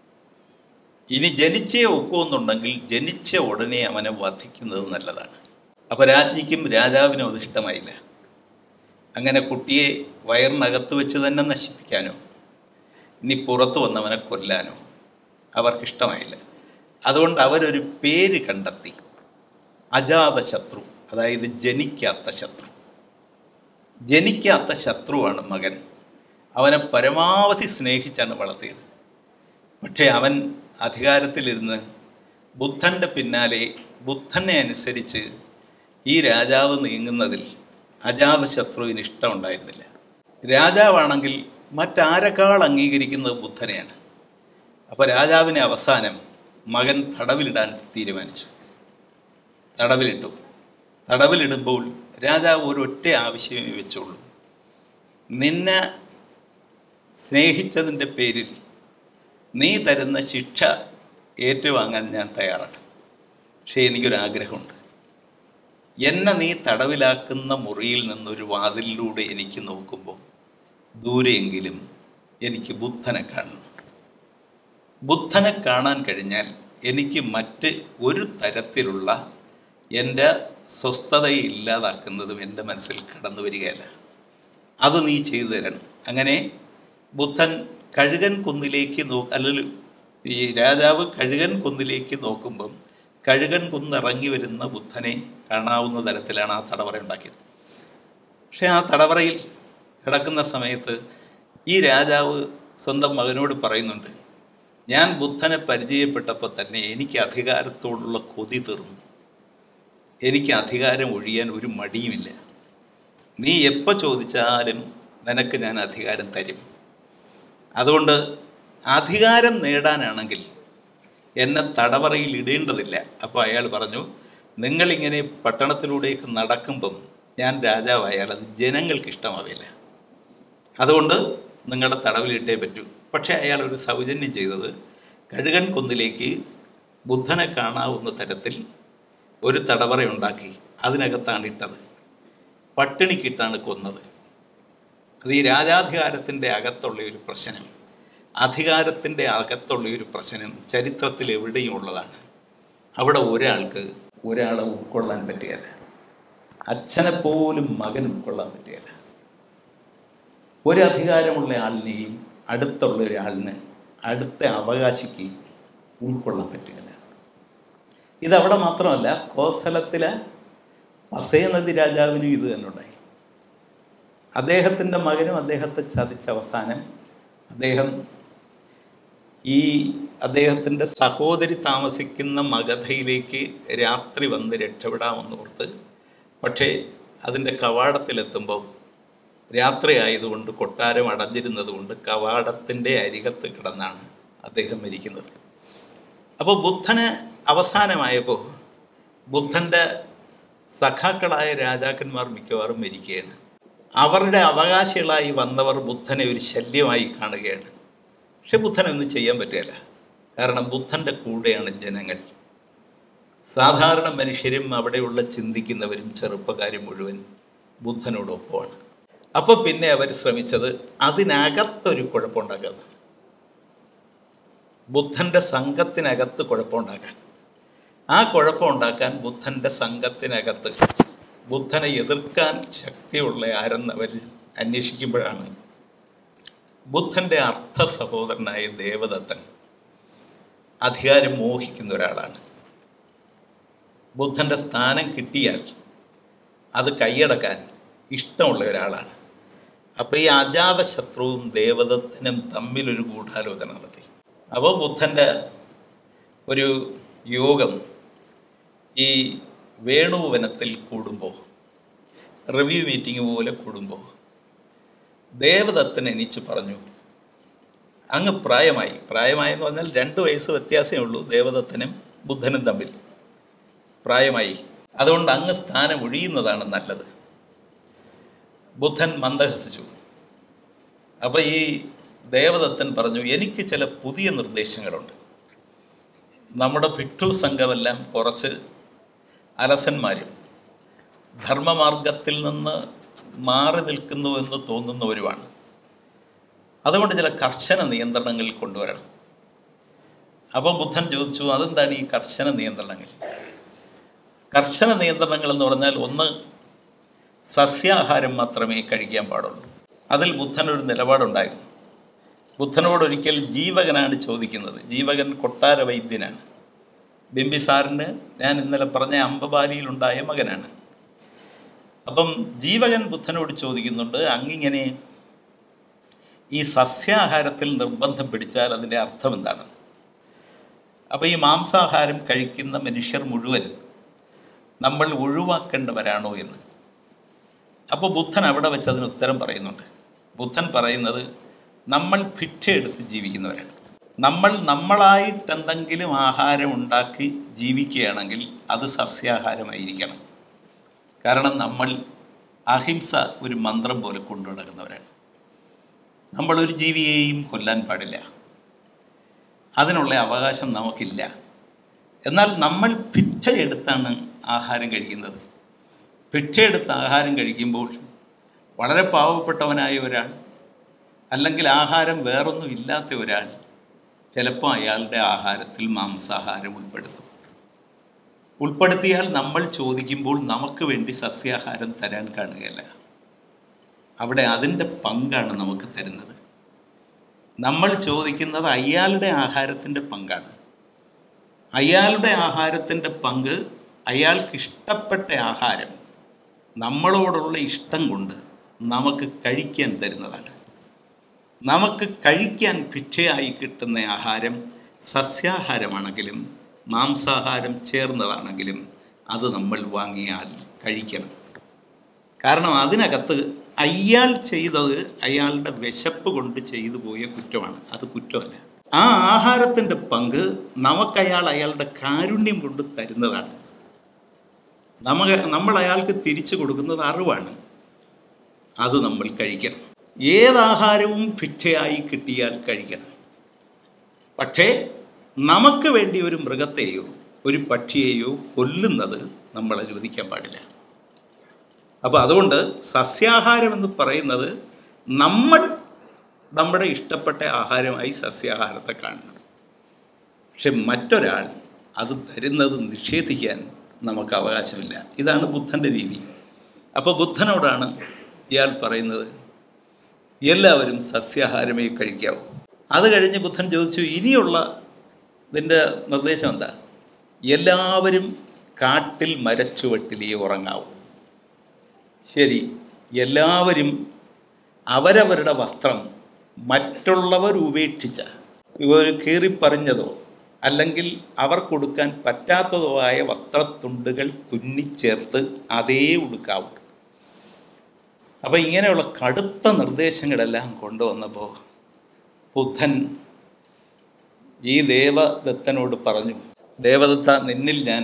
ഇനി ജനിച്ചേ ഒക്കുമെന്നുണ്ടെങ്കിൽ ജനിച്ച ഉടനെ അവനെ വധിക്കുന്നത് നല്ലതാണ്. അപ്പോൾ രാജ്ഞിക്കും രാജാവിനും അത് ഇഷ്ടമായില്ല. അങ്ങനെ കുട്ടിയെ വയറിനകത്ത് വെച്ച് തന്നെ നശിപ്പിക്കാനോ ഇനി പുറത്തു വന്നവനെ കൊല്ലാനോ അവർക്കിഷ്ടമായില്ല. അതുകൊണ്ട് അവരൊരു പേര് കണ്ടെത്തി, അജാതശത്രു, അതായത് ജനിക്കാത്ത ശത്രു. ജനിക്കാത്ത ശത്രുവാണ് മകൻ. അവനെ പരമാവധി സ്നേഹിച്ചാണ് വളർത്തിയത്. പക്ഷേ അവൻ അധികാരത്തിലിരുന്ന് ബുദ്ധൻ്റെ പിന്നാലെ ബുദ്ധനെ അനുസരിച്ച് ഈ രാജാവ് നീങ്ങുന്നതിൽ അജാതശത്രുവിന് ഇഷ്ടമുണ്ടായിരുന്നില്ല. രാജാവാണെങ്കിൽ മറ്റാരെക്കാൾ അംഗീകരിക്കുന്നത് ബുദ്ധനെയാണ്. അപ്പോൾ രാജാവിനെ അവസാനം മകൻ തടവിലിടാൻ തീരുമാനിച്ചു. തടവിലിട്ടു. തടവിലിടുമ്പോൾ രാജാവ് ഒരൊറ്റ ആവശ്യമേ വെച്ചുള്ളൂ, നിന്നെ സ്നേഹിച്ചതിൻ്റെ പേരിൽ നീ തരുന്ന ശിക്ഷ ഏറ്റുവാങ്ങാൻ ഞാൻ തയ്യാറാണ്. പക്ഷേ എനിക്കൊരാഗ്രഹമുണ്ട്, എന്നെ നീ തടവിലാക്കുന്ന മുറിയിൽ നിന്നൊരു വാതിലിലൂടെ എനിക്ക് നോക്കുമ്പോൾ ദൂരെയെങ്കിലും എനിക്ക് ബുദ്ധനെ കാണണം. ബുദ്ധനെ കാണാൻ കഴിഞ്ഞാൽ എനിക്ക് മറ്റ് ഒരു തരത്തിലുള്ള എൻ്റെ സ്വസ്ഥതയെ ഇല്ലാതാക്കുന്നതും എൻ്റെ മനസ്സിൽ കടന്നു വരികയല്ല. അത് നീ ചെയ്തു തരണം. അങ്ങനെ ബുദ്ധൻ കഴുകൻ കുന്നിലേക്ക് നോ അല്ലെങ്കിൽ ഈ രാജാവ് കഴുകൻ കുന്നിലേക്ക് നോക്കുമ്പം കഴുകൻ കുന്നിറങ്ങി വരുന്ന ബുദ്ധനെ കാണാവുന്ന തരത്തിലാണ് ആ തടവറ ഉണ്ടാക്കിയത്. പക്ഷേ ആ തടവറയിൽ കിടക്കുന്ന സമയത്ത് ഈ രാജാവ് സ്വന്തം മകനോട് പറയുന്നുണ്ട്, ഞാൻ ബുദ്ധനെ പരിചയപ്പെട്ടപ്പോൾ തന്നെ എനിക്ക് അധികാരത്തോടുള്ള കൊതി തീർന്നു. എനിക്ക് അധികാരം ഒഴിയാൻ ഒരു മടിയുമില്ല. നീ എപ്പോൾ ചോദിച്ചാലും നിനക്ക് ഞാൻ അധികാരം തരും. അതുകൊണ്ട് അധികാരം നേടാനാണെങ്കിൽ എന്നെ തടവറയിൽ ഇടേണ്ടതില്ല. അപ്പോൾ അയാൾ പറഞ്ഞു, നിങ്ങളിങ്ങനെ പട്ടണത്തിലൂടെയൊക്കെ നടക്കുമ്പം ഞാൻ രാജാവായാൽ അത് ജനങ്ങൾക്ക് ഇഷ്ടമാവില്ല. അതുകൊണ്ട് നിങ്ങളുടെ തടവിലിട്ടേ പറ്റൂ. പക്ഷേ അയാൾ ഒരു സൗജന്യം ചെയ്തത് കഴുകൻ കുന്നിലേക്ക് ബുദ്ധനെ കാണാവുന്ന തരത്തിൽ ഒരു തടവറ ഉണ്ടാക്കി അതിനകത്താണ് ഇട്ടത്. പട്ടിണിക്കിട്ടാണ് കൊന്നത്. അത് ഈ രാജാധികാരത്തിൻ്റെ അകത്തുള്ള ഒരു പ്രശ്നം, അധികാരത്തിൻ്റെ അകത്തുള്ള ഒരു പ്രശ്നം ചരിത്രത്തിൽ എവിടെയും ഉള്ളതാണ്. അവിടെ ഒരാൾക്ക് ഒരാളെ ഉൾക്കൊള്ളാൻ പറ്റുകയില്ല. അച്ഛനെ പോലും മകൻ ഉൾക്കൊള്ളാൻ പറ്റുകയില്ല. ഒരധികാരമുള്ള ആളിനെയും അടുത്തുള്ള ഒരാളിന് അടുത്ത അവകാശിക്ക് ഉൾക്കൊള്ളാൻ പറ്റുകയില്ല. ഇതവിടെ മാത്രമല്ല, കോസലത്തിലെ പസേനദി രാജാവിനും ഇത് തന്നെ ഉണ്ടായി. അദ്ദേഹത്തിൻ്റെ മകനും അദ്ദേഹത്തെ ചതിച്ച അവസാനം അദ്ദേഹം ഈ അദ്ദേഹത്തിൻ്റെ സഹോദരി താമസിക്കുന്ന മഗധയിലേക്ക് രാത്രി വന്ന് രക്ഷപ്പെടാമെന്ന് ഓർത്ത്, പക്ഷേ അതിൻ്റെ കവാടത്തിലെത്തുമ്പോൾ രാത്രി ആയതുകൊണ്ട് കൊട്ടാരം അടഞ്ഞിരുന്നത് കൊണ്ട് കവാടത്തിൻ്റെ അരികത്ത് കിടന്നാണ് അദ്ദേഹം മരിക്കുന്നത്. അപ്പോൾ ബുദ്ധന് അവസാനമായപ്പോൾ ബുദ്ധൻ്റെ സഖാക്കളായ രാജാക്കന്മാർ മിക്കവാറും മരിക്കുകയാണ്. അവരുടെ അവകാശികളായി വന്നവർ ബുദ്ധനെ ഒരു ശല്യമായി കാണുകയാണ്. പക്ഷെ ബുദ്ധനൊന്നും ചെയ്യാൻ പറ്റുകയില്ല. കാരണം ബുദ്ധൻ്റെ കൂടെയാണ് ജനങ്ങൾ. സാധാരണ മനുഷ്യരും അവിടെയുള്ള ചിന്തിക്കുന്നവരും ചെറുപ്പക്കാരും മുഴുവൻ ബുദ്ധനോടൊപ്പമാണ്. അപ്പോൾ പിന്നെ അവർ ശ്രമിച്ചത് അതിനകത്തൊരു കുഴപ്പമുണ്ടാക്കുക, ബുദ്ധൻ്റെ സംഘത്തിനകത്ത് കുഴപ്പമുണ്ടാക്കാൻ. ആ കുഴപ്പമുണ്ടാക്കാൻ ബുദ്ധൻ്റെ സംഘത്തിനകത്ത് ബുദ്ധനെ എതിർക്കാൻ ശക്തിയുള്ള ആരെന്ന് അവർ അന്വേഷിക്കുമ്പോഴാണ് ബുദ്ധൻ്റെ അർത്ഥ സഹോദരനായ ദേവദത്തൻ അധികാരം മോഹിക്കുന്ന ഒരാളാണ്. ബുദ്ധൻ്റെ സ്ഥാനം കിട്ടിയാൽ അത് കൈയടക്കാൻ ഇഷ്ടമുള്ള ഒരാളാണ്. അപ്പോൾ ഈ അജാതശത്രുവും ദേവദത്തനും തമ്മിലൊരു ഗൂഢാലോചന നടത്തി. അപ്പോൾ ബുദ്ധൻ്റെ ഒരു യോഗം ഈ വേണുവനത്തിൽ കൂടുമ്പോൾ, റിവ്യൂ മീറ്റിംഗ് പോലെ കൂടുമ്പോൾ ദേവദത്തൻ എണീച്ച് പറഞ്ഞു, അങ്ങ് പ്രായമായി പ്രായമായെന്ന് പറഞ്ഞാൽ രണ്ട് വയസ്സ് വ്യത്യാസമേ ഉള്ളൂ ദേവദത്തനും ബുദ്ധനും തമ്മിൽ പ്രായമായി. അതുകൊണ്ട് അങ്ങ് സ്ഥാനം ഒഴിയുന്നതാണ് നല്ലത്. ബുദ്ധൻ മന്ദഹസിച്ചു. അപ്പോൾ ഈ ദേവദത്തൻ പറഞ്ഞു, എനിക്ക് ചില പുതിയ നിർദ്ദേശങ്ങളുണ്ട്. നമ്മുടെ ഭിക്ഷു സംഘമെല്ലാം കുറച്ച് അലസന്മാരും ധർമ്മമാർഗത്തിൽ നിന്ന് മാറി നിൽക്കുന്നുവെന്ന് തോന്നുന്നവരുമാണ്. അതുകൊണ്ട് ചില കർശന നിയന്ത്രണങ്ങൾ കൊണ്ടുവരണം. അപ്പം ബുദ്ധൻ ചോദിച്ചു, അതെന്താണ് ഈ കർശന നിയന്ത്രണങ്ങൾ? കർശന നിയന്ത്രണങ്ങൾ എന്ന് പറഞ്ഞാൽ, ഒന്ന്, സസ്യാഹാരം മാത്രമേ കഴിക്കാൻ പാടുള്ളൂ. അതിൽ ബുദ്ധനൊരു നിലപാടുണ്ടായിരുന്നു. ബുദ്ധനോട് ഒരിക്കൽ ജീവകനാണ് ചോദിക്കുന്നത്. ജീവകൻ കൊട്ടാര വൈദ്യനാണ്. ബിംബിസാറിന് ഞാൻ ഇന്നലെ പറഞ്ഞ അംബബാലിയിലുണ്ടായ മകനാണ്. അപ്പം ജീവകൻ ബുദ്ധനോട് ചോദിക്കുന്നുണ്ട്, അങ്ങിങ്ങനെ ഈ സസ്യാഹാരത്തിൽ നിർബന്ധം പിടിച്ചാൽ അതിൻ്റെ അർത്ഥം എന്താണ്? അപ്പോൾ ഈ മാംസാഹാരം കഴിക്കുന്ന മനുഷ്യർ മുഴുവൻ നമ്മൾ ഒഴിവാക്കേണ്ടവരാണോ എന്ന്. അപ്പോൾ ബുദ്ധൻ അവിടെ വെച്ച് അതിന് ഉത്തരം പറയുന്നുണ്ട്. ബുദ്ധൻ പറയുന്നത്, നമ്മൾ ഭിക്ഷയെടുത്ത് ജീവിക്കുന്നവരാണ്. നമ്മൾ നമ്മളായിട്ട് എന്തെങ്കിലും ആഹാരം ഉണ്ടാക്കി ജീവിക്കുകയാണെങ്കിൽ അത് സസ്യാഹാരമായിരിക്കണം. കാരണം നമ്മൾ അഹിംസ ഒരു മന്ത്രം പോലെ കൊണ്ടു നടക്കുന്നവരാണ്. നമ്മളൊരു ജീവിയെയും കൊല്ലാൻ പാടില്ല. അതിനുള്ള അവകാശം നമുക്കില്ല. എന്നാൽ നമ്മൾ ഭിക്ഷയെടുത്താണ് ആഹാരം കഴിക്കുന്നത്. ഭിക്ഷയെടുത്ത് ആഹാരം കഴിക്കുമ്പോൾ വളരെ പാവപ്പെട്ടവനായ ഒരാൾ, അല്ലെങ്കിൽ ആഹാരം വേറൊന്നും ഇല്ലാത്ത ഒരാൾ, ചിലപ്പോൾ അയാളുടെ ആഹാരത്തിൽ മാംസാഹാരം ഉൾപ്പെടുത്തും. ഉൾപ്പെടുത്തിയാൽ നമ്മൾ ചോദിക്കുമ്പോൾ നമുക്ക് വേണ്ടി സസ്യാഹാരം തരാൻ കാണുകയല്ല. അവിടെ അതിൻ്റെ പങ്കാണ് നമുക്ക് തരുന്നത്. നമ്മൾ ചോദിക്കുന്നത് അയാളുടെ ആഹാരത്തിൻ്റെ പങ്കാണ്. അയാളുടെ ആഹാരത്തിൻ്റെ പങ്ക്, അയാൾക്ക് ഇഷ്ടപ്പെട്ട ആഹാരം നമ്മളോടുള്ള ഇഷ്ടം കൊണ്ട് നമുക്ക് കഴിക്കാൻ തരുന്നതാണ്. നമുക്ക് കഴിക്കാൻ ഭിക്ഷയായി കിട്ടുന്ന ആഹാരം സസ്യാഹാരമാണെങ്കിലും മാംസാഹാരം ചേർന്നതാണെങ്കിലും അത് നമ്മൾ വാങ്ങിയാൽ കഴിക്കണം. കാരണം അതിനകത്ത് അയാൾ ചെയ്തത് അയാളുടെ വിശപ്പ് കൊണ്ട് ചെയ്തു പോയ കുറ്റമാണ്. അത് കുറ്റമല്ല. ആ ആഹാരത്തിൻ്റെ പങ്ക് നമുക്കയാൾ അയാളുടെ കാരുണ്യം കൊണ്ട് തരുന്നതാണ്. നമുക്ക് നമ്മൾ അയാൾക്ക് തിരിച്ചു കൊടുക്കുന്നത് അറിവാണ്. അത് നമ്മൾ കഴിക്കണം. ഏതാഹാരവും ഭിക്ഷയായി കിട്ടിയാൽ കഴിക്കണം. പക്ഷേ നമുക്ക് വേണ്ടി ഒരു മൃഗത്തെയോ ഒരു പക്ഷിയെയോ കൊല്ലുന്നത് നമ്മൾ അനുവദിക്കാൻ പാടില്ല. അപ്പോൾ അതുകൊണ്ട് സസ്യാഹാരം എന്ന് പറയുന്നത് നമ്മൾ നമ്മുടെ ഇഷ്ടപ്പെട്ട ആഹാരമായി സസ്യാഹാരത്തെ കാണണം. പക്ഷെ മറ്റൊരാൾ അത് തരുന്നത് നിഷേധിക്കാൻ നമുക്ക് അവകാശമില്ല. ഇതാണ് ബുദ്ധൻ്റെ രീതി. അപ്പോൾ ബുദ്ധനോടാണ് ഇയാൾ പറയുന്നത്, എല്ലാവരും സസ്യാഹാരമേ കഴിക്കാവൂ. അത് കഴിഞ്ഞ് ബുദ്ധൻ ചോദിച്ചു, ഇനിയുള്ള ഇതിൻ്റെ നിർദ്ദേശം എന്താ? എല്ലാവരും കാട്ടിൽ മരച്ചുവട്ടിലേ ഉറങ്ങാവൂ. ശരി, എല്ലാവരും അവരവരുടെ വസ്ത്രം മറ്റുള്ളവർ ഉപേക്ഷിച്ച ഒരു കീറിപ്പറിഞ്ഞതോ അല്ലെങ്കിൽ അവർ കൊടുക്കാൻ പറ്റാത്തതോ ആയ വസ്ത്രത്തുണ്ടുകൾ തുന്നിച്ചേർത്ത് അതേ ഉടുക്കാവൂ. അപ്പോൾ ഇങ്ങനെയുള്ള കടുത്ത നിർദ്ദേശങ്ങളെല്ലാം കൊണ്ടുവന്നപ്പോൾ ബുദ്ധൻ ഈ ദേവദത്തനോട് പറഞ്ഞു, ദേവദത്ത, നിന്നിൽ ഞാൻ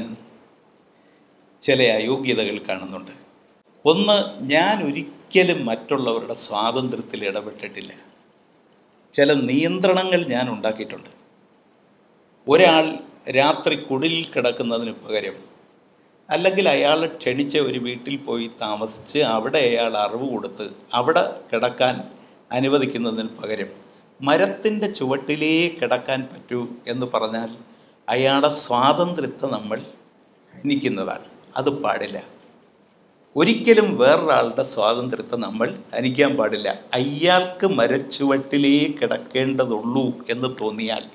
ചില അയോഗ്യതകൾ കാണുന്നുണ്ട്. ഒന്ന്, ഞാൻ ഒരിക്കലും മറ്റുള്ളവരുടെ സ്വാതന്ത്ര്യത്തിൽ ഇടപെട്ടിട്ടില്ല. ചില നിയന്ത്രണങ്ങൾ ഞാൻ ഉണ്ടാക്കിയിട്ടുണ്ട്. ഒരാൾ രാത്രി കുടിലിൽ കിടക്കുന്നതിന് പകരം, അല്ലെങ്കിൽ അയാളെ ക്ഷണിച്ച ഒരു വീട്ടിൽ പോയി താമസിച്ച് അവിടെ അയാൾ അറിവ് കൊടുത്ത് അവിടെ കിടക്കാൻ അനുവദിക്കുന്നതിന് പകരം മരത്തിൻ്റെ ചുവട്ടിലേ കിടക്കാൻ പറ്റൂ എന്ന് പറഞ്ഞാൽ അയാളുടെ സ്വാതന്ത്ര്യത്തെ നമ്മൾ ഹനിക്കുന്നതാണ്. അത് പാടില്ല. ഒരിക്കലും വേറൊരാളുടെ സ്വാതന്ത്ര്യത്തെ നമ്മൾ ഹനിക്കാൻ പാടില്ല. അയാൾക്ക് മരച്ചുവട്ടിലേ കിടക്കേണ്ടതുള്ളൂ എന്ന് തോന്നിയാൽ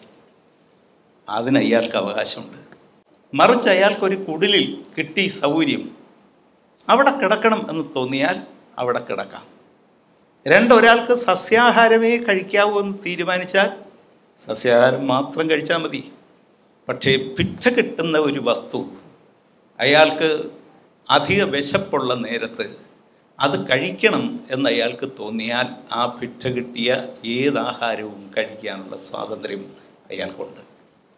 അതിന് അയാൾക്ക് അവകാശമുണ്ട്. മറിച്ച് അയാൾക്കൊരു കുടിലിൽ കിട്ടി സൗകര്യം, അവിടെ കിടക്കണം എന്ന് തോന്നിയാൽ അവിടെ കിടക്കാം. രണ്ടൊരാൾക്ക് സസ്യാഹാരമേ കഴിക്കാവൂ എന്ന് തീരുമാനിച്ചാൽ സസ്യാഹാരം മാത്രം കഴിച്ചാൽ മതി. പക്ഷേ ഭിക്ഷ കിട്ടുന്ന ഒരു വസ്തു അയാൾക്ക് അധിക വിശപ്പുള്ള നേരത്ത് അത് കഴിക്കണം എന്ന് അയാൾക്ക് തോന്നിയാൽ ആ ഭിക്ഷ കിട്ടിയ ഏതാഹാരവും കഴിക്കാനുള്ള സ്വാതന്ത്ര്യം അയാൾക്കുണ്ട്.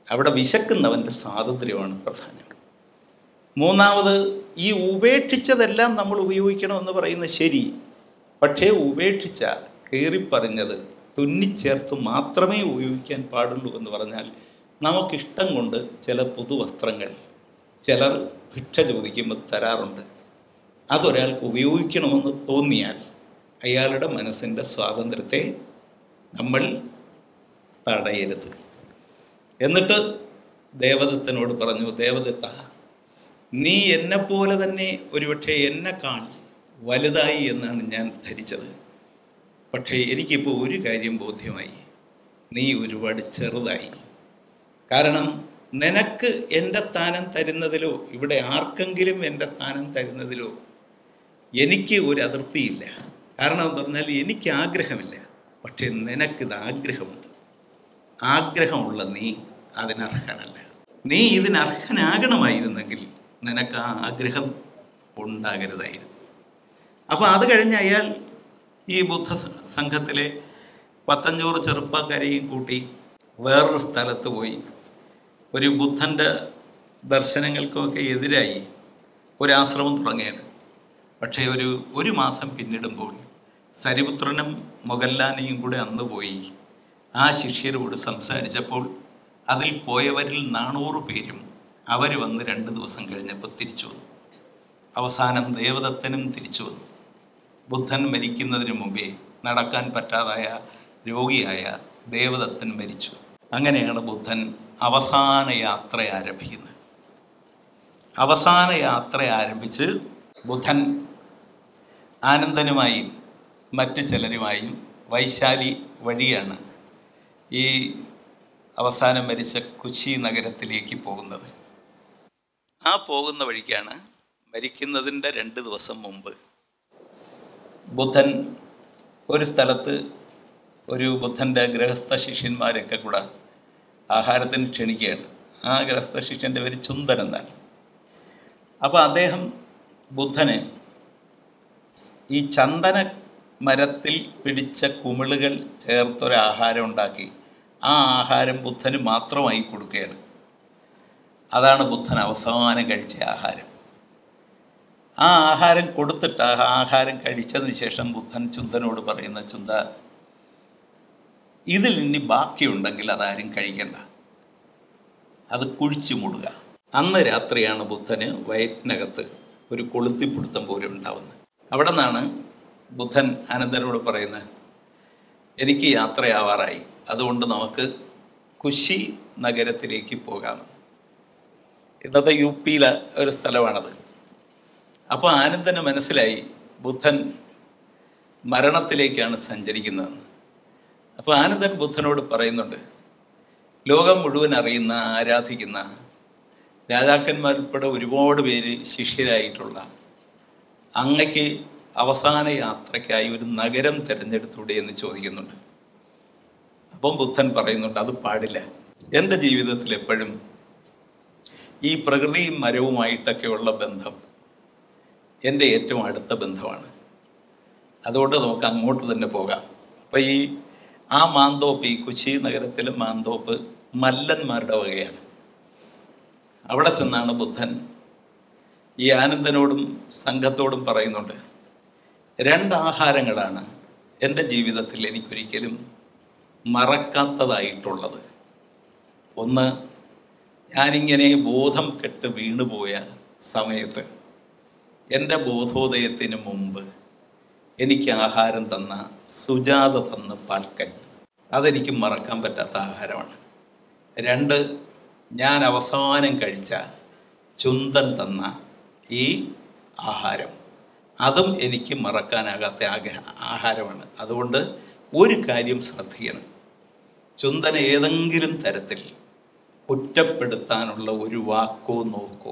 അവിടെ വിശക്കുന്നവൻ്റെ സ്വാതന്ത്ര്യമാണ് പ്രധാനം. മൂന്നാമത്, ഈ ഉപേക്ഷിച്ചതെല്ലാം നമ്മൾ ഉപയോഗിക്കണമെന്ന് പറയുന്നത് ശരി. പക്ഷേ ഉപേക്ഷിച്ച കീറിപ്പറഞ്ഞത് തുന്നിച്ചേർത്ത് മാത്രമേ ഉപയോഗിക്കാൻ പാടുള്ളൂ എന്ന് പറഞ്ഞാൽ, നമുക്കിഷ്ടം കൊണ്ട് ചില പുതുവസ്ത്രങ്ങൾ ചിലർ ഭിക്ഷ ചോദിക്കുമ്പോൾ തരാറുണ്ട്. അതൊരാൾക്ക് ഉപയോഗിക്കണമെന്ന് തോന്നിയാൽ അയാളുടെ മനസ്സിൻ്റെ സ്വാതന്ത്ര്യത്തെ നമ്മൾ തടയരുത്. എന്നിട്ട് ദേവദത്തനോട് പറഞ്ഞു, ദേവദത്ത, നീ എന്നെപ്പോലെ തന്നെ ഒരുപക്ഷെ എന്നെക്കാൾ വലുതായി എന്നാണ് ഞാൻ ധരിച്ചത്. പക്ഷേ എനിക്കിപ്പോൾ ഒരു കാര്യം ബോധ്യമായി, നീ ഒരുപാട് ചെറുതായി. കാരണം നിനക്ക് എൻ്റെ സ്ഥാനം തരുന്നതിലോ ഇവിടെ ആർക്കെങ്കിലും എൻ്റെ സ്ഥാനം തരുന്നതിലോ എനിക്ക് ഒരു അതിർത്തിയില്ല. കാരണം എന്ന് പറഞ്ഞാൽ എനിക്ക് ആഗ്രഹമില്ല, പക്ഷേ നിനക്കിത് ആഗ്രഹമുണ്ട്. ആഗ്രഹമുള്ള നീ അതിനർഹനല്ല. നീ ഇതിനർഹനാകണമായിരുന്നെങ്കിൽ നിനക്ക് ആ ആഗ്രഹം ഉണ്ടാകരുതായിരുന്നു. അപ്പോൾ അത് കഴിഞ്ഞ് അയാൾ ഈ ബുദ്ധ സംഘത്തിലെ പത്തഞ്ഞൂറ് ചെറുപ്പക്കാരെയും കൂട്ടി വേറൊരു സ്ഥലത്ത് പോയി ഒരു ബുദ്ധൻ്റെ ദർശനങ്ങൾക്കൊക്കെ എതിരായി ഒരാശ്രമം തുടങ്ങിയാണ്. പക്ഷേ ഒരു ഒരു മാസം പിന്നിടുമ്പോൾ സരിപുത്രനും മൊഗല്ലാനയും കൂടെ അന്ന് പോയി ആ ശിഷ്യരോട് സംസാരിച്ചപ്പോൾ അതിൽ പോയവരിൽ നാനൂറ് പേരും അവർ വന്ന് രണ്ട് ദിവസം കഴിഞ്ഞപ്പോൾ തിരിച്ചു വന്നു. അവസാനം ദേവദത്തനും തിരിച്ചു വന്നു. ബുദ്ധൻ മരിക്കുന്നതിന് മുമ്പേ നടക്കാൻ പറ്റാതായ രോഗിയായ ദേവദത്തൻ മരിച്ചു. അങ്ങനെയാണ് ബുദ്ധൻ അവസാന യാത്ര ആരംഭിക്കുന്നത്. അവസാന യാത്ര ആരംഭിച്ച് ബുദ്ധൻ ആനന്ദനുമായും മറ്റു ചിലരുമായും വൈശാലി വഴിയാണ് ഈ അവസാനം മരിച്ച കുശി നഗരത്തിലേക്ക് പോകുന്നത്. ആ പോകുന്ന വഴിക്കാണ് മരിക്കുന്നതിൻ്റെ രണ്ട് ദിവസം മുമ്പ് ബുദ്ധൻ ഒരു സ്ഥലത്ത് ഒരു ബുദ്ധൻ്റെ ഗൃഹസ്ഥ ശിഷ്യന്മാരൊക്കെ കൂടെ ആഹാരത്തിന് ക്ഷണിക്കുകയാണ്. ആ ഗൃഹസ്ഥ ശിഷ്യൻ്റെ പേര് ചുന്ദൻ എന്നാണ്. അപ്പോൾ അദ്ദേഹം ബുദ്ധന് ഈ ചന്ദന മരത്തിൽ പിടിച്ച കുമിളുകൾ ചേർത്തൊരാഹാരം ഉണ്ടാക്കി ആ ആഹാരം ബുദ്ധന് മാത്രമായി കൊടുക്കുകയാണ്. അതാണ് ബുദ്ധൻ അവസാനം കഴിച്ച ആഹാരം. ആ ആഹാരം കൊടുത്തിട്ട് ആ ആഹാരം കഴിച്ചതിന് ശേഷം ബുദ്ധൻ ചുന്ദനോട് പറയുന്ന, ചുന്ദ, ഇതിൽ ഇനി ബാക്കിയുണ്ടെങ്കിൽ അതാരും കഴിക്കണ്ട, അത് കുഴിച്ചു മൂടുക. അന്ന് രാത്രിയാണ് ബുദ്ധന് വയറ്റിനകത്ത് ഒരു കൊളുത്തിപ്പിടുത്തം പോലെ ഉണ്ടാവുന്നത്. അവിടെ നിന്നാണ് ബുദ്ധൻ അനന്തനോട് പറയുന്നത്, എനിക്ക് യാത്രയാവാറായി, അതുകൊണ്ട് നമുക്ക് കുശി നഗരത്തിലേക്ക് പോകാമെന്ന്. ഇന്നത്തെ യു പിയിലെ ഒരു സ്ഥലമാണത്. അപ്പോൾ ആനന്ദന് മനസ്സിലായി ബുദ്ധൻ മരണത്തിലേക്കാണ് സഞ്ചരിക്കുന്നതെന്ന്. അപ്പോൾ ആനന്ദൻ ബുദ്ധനോട് പറയുന്നുണ്ട്, ലോകം മുഴുവൻ അറിയുന്ന, ആരാധിക്കുന്ന, രാജാക്കന്മാരുൾപ്പെടെ ഒരുപാട് പേര് ശിഷ്യരായിട്ടുള്ള അങ്ങയ്ക്ക് അവസാന യാത്രയ്ക്കായി ഒരു നഗരം തിരഞ്ഞെടുത്തൂടെ എന്ന് ചോദിക്കുന്നുണ്ട്. അപ്പം ബുദ്ധൻ പറയുന്നുണ്ട്, അത് പാടില്ല. എൻ്റെ ജീവിതത്തിൽ എപ്പോഴും ഈ പ്രകൃതിയും മരവുമായിട്ടൊക്കെയുള്ള ബന്ധം എൻ്റെ ഏറ്റവും അടുത്ത ബന്ധമാണ്. അതുകൊണ്ട് നമുക്ക് അങ്ങോട്ട് തന്നെ പോകാം. അപ്പം ഈ ആ മാന്തോപ്പ്, ഈ കുശി നഗരത്തിലെ മാന്തോപ്പ് മല്ലന്മാരുടെ വകയാണ്. അവിടെ ചെന്നാണ് ബുദ്ധൻ ഈ ആനന്ദനോടും സംഘത്തോടും പറയുന്നുണ്ട്, രണ്ടാഹാരങ്ങളാണ് എൻ്റെ ജീവിതത്തിൽ എനിക്കൊരിക്കലും മറക്കാത്തതായിട്ടുള്ളത്. ഒന്ന്, ഞാനിങ്ങനെ ബോധം കെട്ട് വീണുപോയ സമയത്ത് എൻ്റെ ബോധോദയത്തിന് മുമ്പ് എനിക്ക് ആഹാരം തന്ന സുജാത തന്ന പാൽക്കഞ്ഞി, അതെനിക്ക് മറക്കാൻ പറ്റാത്ത ആഹാരമാണ്. രണ്ട്, ഞാൻ അവസാനം കഴിച്ച ചുന്ദൻ തന്ന ഈ ആഹാരം, അതും എനിക്ക് മറക്കാനാകാത്ത ആഗ്രഹ ആഹാരമാണ്. അതുകൊണ്ട് ഒരു കാര്യം ശ്രദ്ധിക്കണം, ചുന്ദനെ ഏതെങ്കിലും തരത്തിൽ കുറ്റപ്പെടുത്താനുള്ള ഒരു വാക്കോ നോക്കോ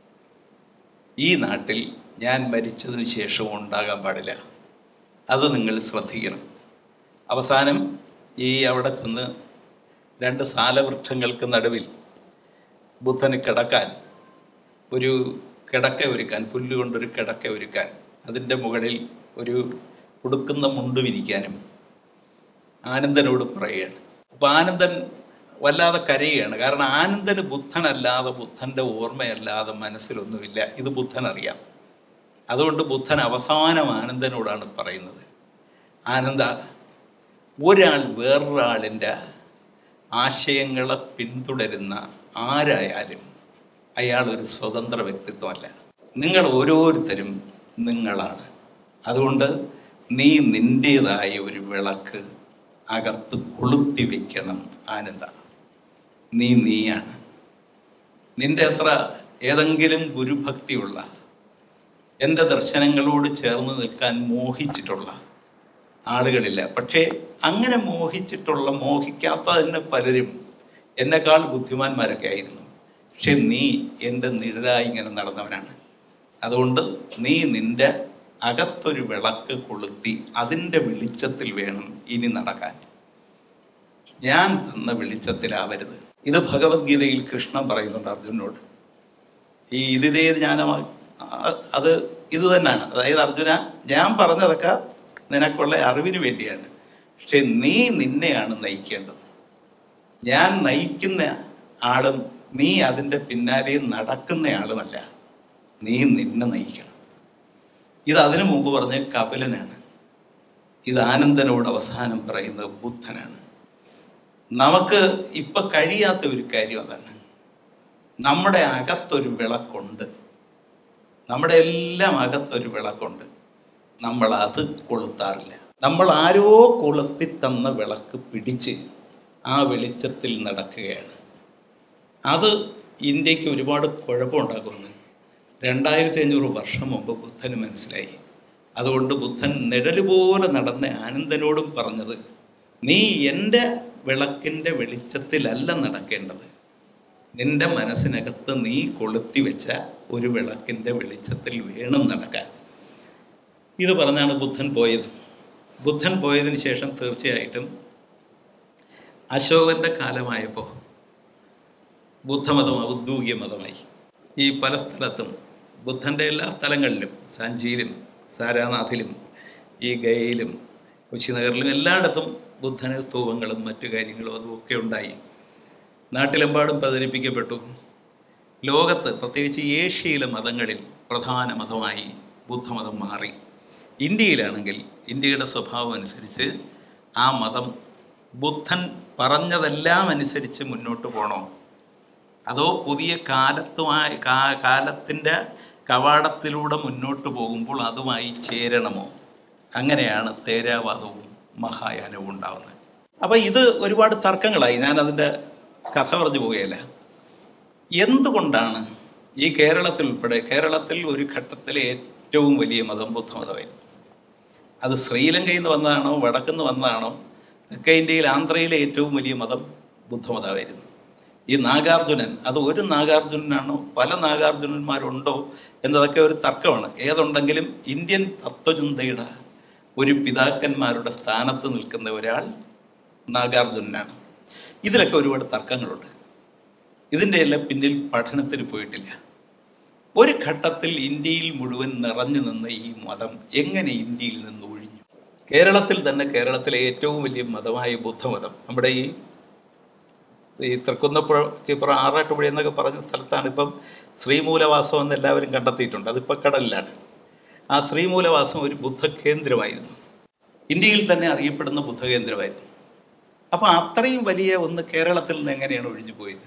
ഈ നാട്ടിൽ ഞാൻ മരിച്ചതിന് ശേഷവും ഉണ്ടാകാൻ പാടില്ല. അത് നിങ്ങൾ ശ്രദ്ധിക്കണം. അവസാനം ഈ അവിടെ ചെന്ന് രണ്ട് സാലവൃക്ഷങ്ങൾക്ക് നടുവിൽ ബുദ്ധന് കിടക്കാൻ ഒരു കിടക്ക ഒരുക്കാൻ, പുല്ലുകൊണ്ടൊരു കിടക്ക ഒരുക്കാൻ, അതിൻ്റെ മുകളിൽ ഒരു ഉടുക്കുന്ന മുണ്ട് വിരിക്കാനും ആനന്ദനോട് പറയുകയാണ്. അപ്പോൾ ആനന്ദൻ വല്ലാതെ കരയുകയാണ്. കാരണം ആനന്ദന് ബുദ്ധനല്ലാതെ, ബുദ്ധൻ്റെ ഓർമ്മയല്ലാതെ മനസ്സിലൊന്നുമില്ല. ഇത് ബുദ്ധൻ അറിയാം. അതുകൊണ്ട് ബുദ്ധൻ അവസാനം ആനന്ദനോടാണ് പറയുന്നത്, ആനന്ദ, ഒരാൾ വേറൊരാളിൻ്റെ ആശയങ്ങളെ പിന്തുടരുന്ന ആരായാലും അയാളൊരു സ്വതന്ത്ര വ്യക്തിത്വമല്ല. നിങ്ങൾ ഓരോരുത്തരും നിങ്ങളാണ്. അതുകൊണ്ട് നീ നിൻ്റേതായ ഒരു വിളക്ക് അകത്ത് കൊളുത്തി വയ്ക്കണം ആനന്ദ. നീ നീയാണ്. നിൻ്റെ അത്ര ഏതെങ്കിലും ഗുരുഭക്തിയുള്ള, എൻ്റെ ദർശനങ്ങളോട് ചേർന്ന് നിൽക്കാൻ മോഹിച്ചിട്ടുള്ള ആളുകളില്ല. പക്ഷേ അങ്ങനെ മോഹിച്ചിട്ടുള്ള, മോഹിക്കാത്ത തന്നെ പലരും എന്നെക്കാൾ ബുദ്ധിമാന്മാരൊക്കെ ആയിരുന്നു. പക്ഷെ നീ എൻ്റെ നിഴലായി ഇങ്ങനെ നടന്നവനാണ്. അതുകൊണ്ട് നീ നിൻ്റെ അകത്തൊരു വിളക്ക് കൊളുത്തി അതിൻ്റെ വെളിച്ചത്തിൽ വേണം ഇനി നടക്കാൻ. ഞാൻ തന്ന വെളിച്ചത്തിലാവരുത്. ഇത് ഭഗവത്ഗീതയിൽ കൃഷ്ണൻ പറയുന്നുണ്ട് അർജുനോട്. ഈ ഇതിതേ ജ്ഞാനമായി അത് ഇത് തന്നെയാണ്. അതായത്, അർജുന, ഞാൻ പറഞ്ഞതൊക്കെ നിനക്കുള്ള അറിവിന് വേണ്ടിയാണ്. പക്ഷെ നീ നിന്നെയാണ് നയിക്കേണ്ടത്. ഞാൻ നയിക്കുന്ന ആളും നീ അതിൻ്റെ പിന്നാലെ നടക്കുന്നയാളുമല്ല. നീ നിന്നെ നയിക്കണം. ഇത് അതിനു മുമ്പ് പറഞ്ഞ കപിലനാണ്. ഇത് ആനന്ദനോട് അവസാനം പറയുന്നത് ബുദ്ധനാണ്. നമുക്ക് ഇപ്പം കഴിയാത്ത ഒരു കാര്യം അതാണ്. നമ്മുടെ അകത്തൊരു വിളക്കുണ്ട്. നമ്മുടെ എല്ലാം അകത്തൊരു വിളക്കുണ്ട്. നമ്മൾ അത് കൊളുത്താറില്ല. നമ്മൾ ആരോ കൊളുത്തി തന്ന വിളക്ക് പിടിച്ച് ആ വെളിച്ചത്തിൽ നടക്കുകയാണ്. അത് ഇന്ത്യക്ക് ഒരുപാട് കുഴപ്പമുണ്ടാക്കുമെന്ന് രണ്ടായിരത്തി അഞ്ഞൂറ് വർഷം മുമ്പ് ബുദ്ധന് മനസ്സിലായി. അതുകൊണ്ട് ബുദ്ധൻ നിഴല് പോലെ നടന്ന ആനന്ദനോടും പറഞ്ഞത്, നീ എൻ്റെ വിളക്കിൻ്റെ വെളിച്ചത്തിലല്ല നടക്കേണ്ടത്, നിൻ്റെ മനസ്സിനകത്ത് നീ കൊളുത്തി വെച്ച ഒരു വിളക്കിൻ്റെ വെളിച്ചത്തിൽ വേണം നടക്കാൻ. ഇത് പറഞ്ഞാണ് ബുദ്ധൻ പോയത്. ബുദ്ധൻ പോയതിന് ശേഷം തീർച്ചയായിട്ടും അശോകൻ്റെ കാലമായപ്പോൾ ബുദ്ധമതം ഔദ്യോഗിക മതമായി. ഈ പല സ്ഥലത്തും, ബുദ്ധൻ്റെ എല്ലാ സ്ഥലങ്ങളിലും, സാഞ്ചിയിലും സാരാനാഥിലും ഈ ഗയയിലും കുശിനഗറിലും എല്ലായിടത്തും ബുദ്ധന് സ്തൂപങ്ങളും മറ്റു കാര്യങ്ങളും അതുമൊക്കെ ഉണ്ടായി. നാട്ടിലെമ്പാടും പ്രചരിപ്പിക്കപ്പെട്ടു. ലോകത്ത്, പ്രത്യേകിച്ച് ഏഷ്യയിലെ മതങ്ങളിൽ പ്രധാന മതമായി ബുദ്ധമതം മാറി. ഇന്ത്യയിലാണെങ്കിൽ ഇന്ത്യയുടെ സ്വഭാവം അനുസരിച്ച് ആ മതം ബുദ്ധൻ പറഞ്ഞതെല്ലാം അനുസരിച്ച് മുന്നോട്ട് പോകണോ, അതോ പുതിയ കാലത്തുമായി കാലത്തിൻ്റെ കവാടത്തിലൂടെ മുന്നോട്ട് പോകുമ്പോൾ അതുമായി ചേരണമോ? അങ്ങനെയാണ് തേരാവാദവും മഹായാനവും ഉണ്ടാകുന്നത്. അപ്പോൾ ഇത് ഒരുപാട് തർക്കങ്ങളായി. ഞാൻ അതിൻ്റെ കഥ പറഞ്ഞു പോവുകയല്ല. എന്തുകൊണ്ടാണ് ഈ കേരളത്തിൽ ഉൾപ്പെടെ, കേരളത്തിൽ ഒരു ഘട്ടത്തിൽ ഏറ്റവും വലിയ മതം ബുദ്ധമതമായിരുന്നു. അത് ശ്രീലങ്കയിൽ നിന്ന് വന്നതാണോ വടക്കിൽ നിന്ന് വന്നതാണോ, തെക്കേ ഇന്ത്യയിൽ ആന്ധ്രയിലെ ഏറ്റവും വലിയ മതം ബുദ്ധമതമായിരുന്നു. ഈ നാഗാർജുനൻ, അത് ഒരു നാഗാർജുനനാണോ പല നാഗാർജുനന്മാരുണ്ടോ എന്നതൊക്കെ ഒരു തർക്കമാണ്. ഏതുണ്ടെങ്കിലും ഇന്ത്യൻ തത്വചിന്തയുടെ ഒരു പിതാക്കന്മാരുടെ സ്ഥാനത്ത് നിൽക്കുന്ന ഒരാൾ നാഗാർജുനനാണ്. ഇതിലൊക്കെ ഒരുപാട് തർക്കങ്ങളുണ്ട്. ഇതിൻ്റെ എല്ലാം പിന്നിൽ പഠനത്തിന് പോയിട്ടില്ല. ഒരു ഘട്ടത്തിൽ ഇന്ത്യയിൽ മുഴുവൻ നിറഞ്ഞു നിന്ന ഈ മതം എങ്ങനെ ഇന്ത്യയിൽ നിന്ന് ഒഴിഞ്ഞു? കേരളത്തിൽ തന്നെ, കേരളത്തിലെ ഏറ്റവും വലിയ മതമായ ബുദ്ധമതം, നമ്മുടെ ഈ ഈ തൃക്കുന്നപ്പുഴ ആറാട്ടുപുഴ എന്നൊക്കെ പറഞ്ഞ സ്ഥലത്താണ് ഇപ്പം ശ്രീമൂലവാസം എന്ന് എല്ലാവരും കണ്ടെത്തിയിട്ടുണ്ട്. അതിപ്പോൾ കടലിലാണ്. ആ ശ്രീമൂലവാസം ഒരു ബുദ്ധകേന്ദ്രമായിരുന്നു. ഇന്ത്യയിൽ തന്നെ അറിയപ്പെടുന്ന ബുദ്ധകേന്ദ്രമായിരുന്നു. അപ്പോൾ അത്രയും വലിയ ഒന്ന് കേരളത്തിൽ നിന്ന് എങ്ങനെയാണ് ഒഴിഞ്ഞു പോയത്?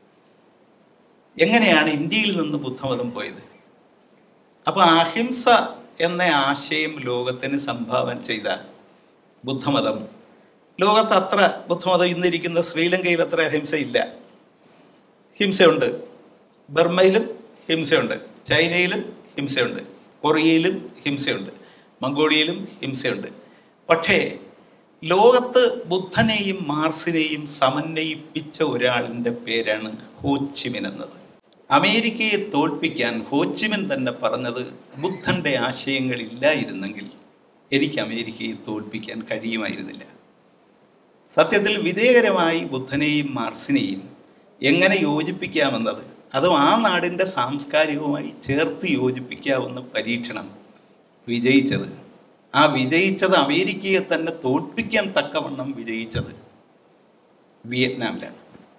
എങ്ങനെയാണ് ഇന്ത്യയിൽ നിന്ന് ബുദ്ധമതം പോയത്? അപ്പോൾ അഹിംസ എന്ന ആശയം ലോകത്തിന് സംഭാവന ചെയ്ത ബുദ്ധമതം, ലോകത്ത് അത്ര ബുദ്ധമതം ഇന്നിരിക്കുന്ന ശ്രീലങ്കയിൽ അത്ര അഹിംസയില്ല. ഹിംസയുണ്ട്. ബർമ്മയിലും ഹിംസയുണ്ട്, ചൈനയിലും ഹിംസയുണ്ട്, കൊറിയയിലും ഹിംസയുണ്ട്, മംഗോളിയയിലും ഹിംസയുണ്ട്. പക്ഷേ ലോകത്ത് ബുദ്ധനെയും മാർസിനെയും സമന്വയിപ്പിച്ച ഒരാളിൻ്റെ പേരാണ് ഹോച്ചിമിൻ എന്നത്. അമേരിക്കയെ തോൽപ്പിക്കാൻ ഹോച്ചിമിൻ തന്നെ പറഞ്ഞത്, ബുദ്ധൻ്റെ ആശയങ്ങളില്ലായിരുന്നെങ്കിൽ എനിക്ക് അമേരിക്കയെ തോൽപ്പിക്കാൻ കഴിയുമായിരുന്നില്ല. സത്യത്തിൽ വിജയകരമായി ബുദ്ധനെയും മാർസിനെയും എങ്ങനെ യോജിപ്പിക്കാമെന്നത്, അതും ആ നാടിൻ്റെ സാംസ്കാരികവുമായി ചേർത്ത് യോജിപ്പിക്കാവുന്ന പരീക്ഷണം വിജയിച്ചത്, ആ വിജയിച്ചത് അമേരിക്കയെ തന്നെ തോൽപ്പിക്കാൻ തക്കവണ്ണം വിജയിച്ചത് വിയറ്റ്നാമിലാണ്.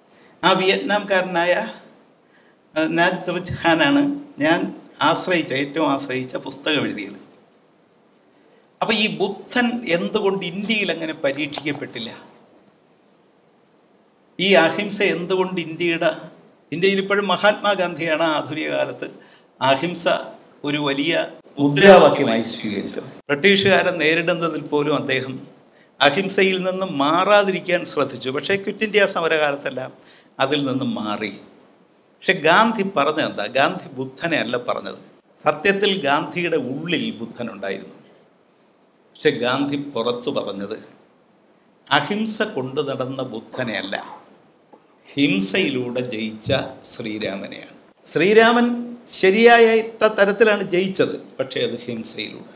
ആ വിയറ്റ്നാംകാരനായ നാറ്റ് റിച്ച് ഹാനാണ് ഞാൻ ആശ്രയിച്ച ഏറ്റവും ആശ്രയിച്ച പുസ്തകം എഴുതിയത്. അപ്പം ഈ ബുദ്ധൻ എന്തുകൊണ്ട് ഇന്ത്യയിൽ അങ്ങനെ പരീക്ഷിക്കപ്പെട്ടില്ല? ഈ അഹിംസ എന്തുകൊണ്ട് ഇന്ത്യയുടെ ഇന്ത്യയിൽ ഇപ്പോഴും മഹാത്മാഗാന്ധിയാണ് ആധുനിക കാലത്ത് അഹിംസ ഒരു വലിയ മുദ്രാവാക്യമായി സ്വീകരിച്ചത്. ബ്രിട്ടീഷുകാരെ നേരിടുന്നതിൽ പോലും അദ്ദേഹം അഹിംസയിൽ നിന്നും മാറാതിരിക്കാൻ ശ്രദ്ധിച്ചു. പക്ഷേ ക്വിറ്റ് ഇന്ത്യ സമരകാലത്തെല്ലാം അതിൽ നിന്നും മാറി. പക്ഷെ ഗാന്ധി പറഞ്ഞതെന്താ? ഗാന്ധി ബുദ്ധനെ അല്ല പറഞ്ഞത്. സത്യത്തിൽ ഗാന്ധിയുടെ ഉള്ളിൽ ബുദ്ധനുണ്ടായിരുന്നു. പക്ഷെ ഗാന്ധി പുറത്തു പറഞ്ഞത് അഹിംസ കൊണ്ടു നടന്ന ബുദ്ധനെ അല്ല, ഹിംസയിലൂടെ ജയിച്ച ശ്രീരാമനെയാണ്. ശ്രീരാമൻ ശരിയായ തരത്തിലാണ് ജയിച്ചത്, പക്ഷേ അത് ഹിംസയിലൂടെ.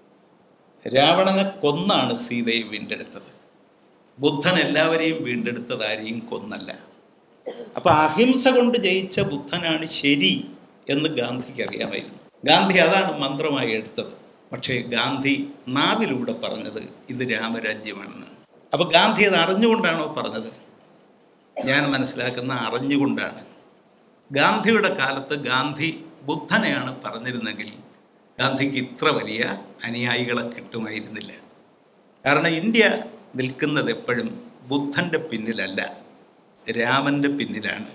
രാവണനെ കൊന്നാണ് സീതയെ വീണ്ടെടുത്തത്. ബുദ്ധൻ എല്ലാവരെയും വീണ്ടെടുത്തത് ആരെയും കൊന്നല്ല. അപ്പം അഹിംസ കൊണ്ട് ജയിച്ച ബുദ്ധനാണ് ശരി എന്ന് ഗാന്ധിക്ക് അറിയാമായിരുന്നു. ഗാന്ധി അതാണ് മന്ത്രമായി എടുത്തത്. പക്ഷേ ഗാന്ധി നാവിലൂടെ പറഞ്ഞത് ഇത് രാമരാജ്യമാണെന്ന്. അപ്പോൾ ഗാന്ധി അത് അറിഞ്ഞുകൊണ്ടാണോ പറഞ്ഞത്? ഞാൻ മനസ്സിലാക്കുന്ന അറിഞ്ഞുകൊണ്ടാണ്. ഗാന്ധിയുടെ കാലത്ത് ഗാന്ധി ബുദ്ധനെയാണ് പറഞ്ഞിരുന്നെങ്കിൽ ഗാന്ധിക്ക് ഇത്ര വലിയ അനുയായികളെ കിട്ടുമായിരുന്നില്ല. കാരണം ഇന്ത്യ നിൽക്കുന്നത് എപ്പോഴും ബുദ്ധൻ്റെ പിന്നിലല്ല, രാമൻ്റെ പിന്നിലാണ്.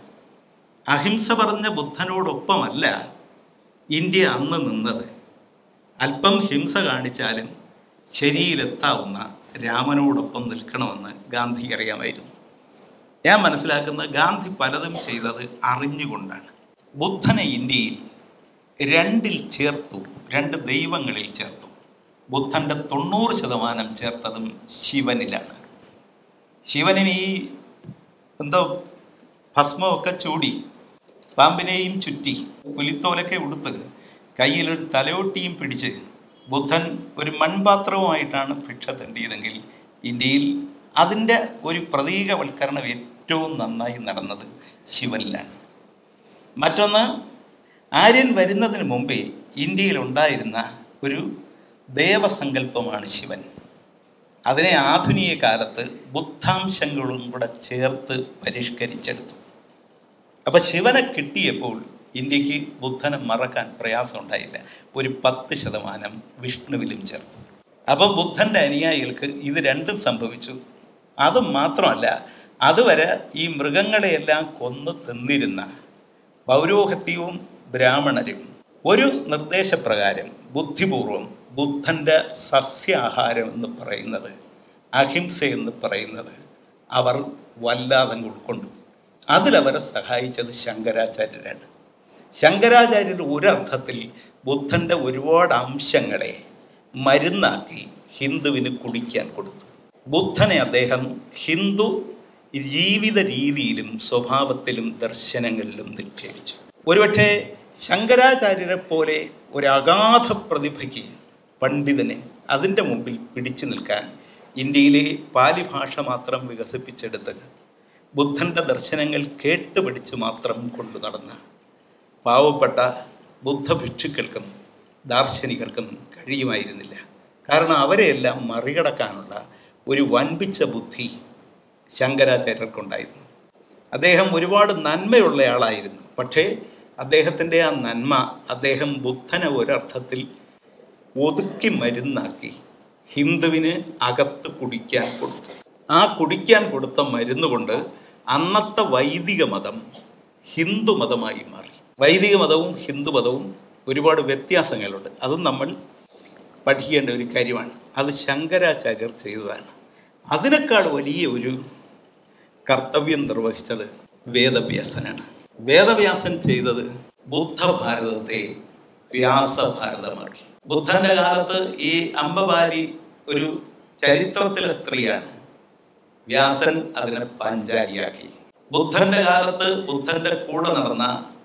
അഹിംസ പറഞ്ഞ ബുദ്ധനോടൊപ്പമല്ല ഇന്ത്യ അന്ന് നിന്നത്. അല്പം ഹിംസ കാണിച്ചാലും ശരിയിലെത്താവുന്ന രാമനോടൊപ്പം നിൽക്കണമെന്ന് ഗാന്ധിക്ക് അറിയാമായിരുന്നു. ഞാൻ മനസ്സിലാക്കുന്ന ഗാന്ധി പലതും ചെയ്തത് അറിഞ്ഞുകൊണ്ടാണ്. ബുദ്ധനെ ഇന്ത്യയിൽ രണ്ടിൽ ചേർത്തു, രണ്ട് ദൈവങ്ങളിൽ ചേർത്തു. ബുദ്ധൻ്റെ തൊണ്ണൂറ് ശതമാനം ചേർത്തതും ശിവനിലാണ്. ശിവനും ഈ എന്തോ ഭസ്മമൊക്കെ ചൂടി, പാമ്പിനെയും ചുറ്റി, പുലിത്തോലൊക്കെ ഉടുത്ത്, കയ്യിലൊരു തലയോട്ടിയും പിടിച്ച് ബുദ്ധൻ ഒരു മൺപാത്രവുമായിട്ടാണ് ഭിക്ഷ തേണ്ടിയതെങ്കിൽ ഇന്ത്യയിൽ അതിൻ്റെ ഒരു പ്രതീകവൽക്കരണം ഏറ്റവും നന്നായി നടന്നത് ശിവനിലാണ്. മറ്റൊന്ന്, ആര്യൻ വരുന്നതിന് മുമ്പേ ഇന്ത്യയിലുണ്ടായിരുന്ന ഒരു ദേവസങ്കല്പമാണ് ശിവൻ. അതിനെ ആധുനിക കാലത്ത് ബുദ്ധാംശങ്ങളും കൂടെ ചേർത്ത് പരിഷ്കരിച്ചെടുത്തു. അപ്പം ശിവനെ കിട്ടിയപ്പോൾ ഇന്ത്യക്ക് ബുദ്ധനെ മറക്കാൻ പ്രയാസം ഉണ്ടായില്ല. ഒരു പത്ത് ശതമാനം വിഷ്ണുവിലും ചേർത്തു. അപ്പം ബുദ്ധൻ്റെ അനുയായികൾക്ക് ഇത് രണ്ടും സംഭവിച്ചു. അത് മാത്രമല്ല, അതുവരെ ഈ മൃഗങ്ങളെയെല്ലാം കൊന്നു തിന്നിരുന്ന പൗരോഹിത്യവും ബ്രാഹ്മണരും ഒരു നിർദ്ദേശപ്രകാരം ബുദ്ധിപൂർവം ബുദ്ധൻ്റെ സസ്യാഹാരം എന്ന് പറയുന്നത്, അഹിംസ എന്ന് പറയുന്നത് അവർ വല്ലാതെ ഉൾക്കൊണ്ടു. അതിലവരെ സഹായിച്ചത് ശങ്കരാചാര്യരാണ്. ശങ്കരാചാര്യർ ഒരർത്ഥത്തിൽ ബുദ്ധൻ്റെ ഒരുപാട് അംശങ്ങളെ മരുന്നാക്കി ഹിന്ദുവിന് കുടിക്കാൻ കൊടുത്തു. ബുദ്ധനെ അദ്ദേഹം ഹിന്ദു ജീവിത രീതിയിലും സ്വഭാവത്തിലും ദർശനങ്ങളിലും നിക്ഷേപിച്ചു. ഒരുപക്ഷെ ശങ്കരാചാര്യരെ പോലെ ഒരു അഗാധ പ്രതിഭയ്ക്ക്, പണ്ഡിതനെ അതിൻ്റെ മുമ്പിൽ പിടിച്ചു നിൽക്കാൻ ഇന്ത്യയിലെ പാലി ഭാഷ മാത്രം വികസിപ്പിച്ചെടുത്ത് ബുദ്ധൻ്റെ ദർശനങ്ങൾ കേട്ടുപഠിച്ച് മാത്രം കൊണ്ടു നടന്ന പാവപ്പെട്ട ബുദ്ധഭിക്ഷുക്കൾക്കും ദാർശനികർക്കും കഴിയുമായിരുന്നില്ല. കാരണം അവരെയെല്ലാം മറികടക്കാനുള്ള ഒരു വൻപിച്ച ബുദ്ധി ശങ്കരാചാര്യർക്കുണ്ടായിരുന്നു. അദ്ദേഹം ഒരുപാട് നന്മയുള്ള ആളായിരുന്നു. പക്ഷേ അദ്ദേഹത്തിൻ്റെ ആ നന്മ അദ്ദേഹം ബുദ്ധനെ ഒരർത്ഥത്തിൽ ഒതുക്കി മരുന്നാക്കി ഹിന്ദുവിന് അകത്ത് കുടിക്കാൻ കൊടുത്തു. ആ കുടിക്കാൻ കൊടുത്ത മരുന്നുകൊണ്ട് അന്നത്തെ വൈദിക മതം ഹിന്ദു മതമായി മാറി. വൈദിക മതവും ഹിന്ദു മതവും ഒരുപാട് വ്യത്യാസങ്ങളുണ്ട്. അതും നമ്മൾ പഠിക്കേണ്ട ഒരു കാര്യമാണ്. അത് ശങ്കരാചാര്യർ ചെയ്തതാണ്. അതിനേക്കാൾ വലിയ ഒരു കർത്തവ്യം നിർവഹിച്ചത് വേദവ്യാസനാണ്. വേദവ്യാസൻ ചെയ്തത് ബുദ്ധഭാരതത്തെ വ്യാസഭാരതമാക്കി. ബുദ്ധന്റെ കാലത്ത് ഈ അംബബാലി ഒരു ചരിത്രത്തിലെ സ്ത്രീയാണ്. വ്യാസൻ അതിനെ പാഞ്ചാലിയാക്കി. ബുദ്ധന്റെ കാലത്ത് ബുദ്ധന്റെ കൂടെ നടന്ന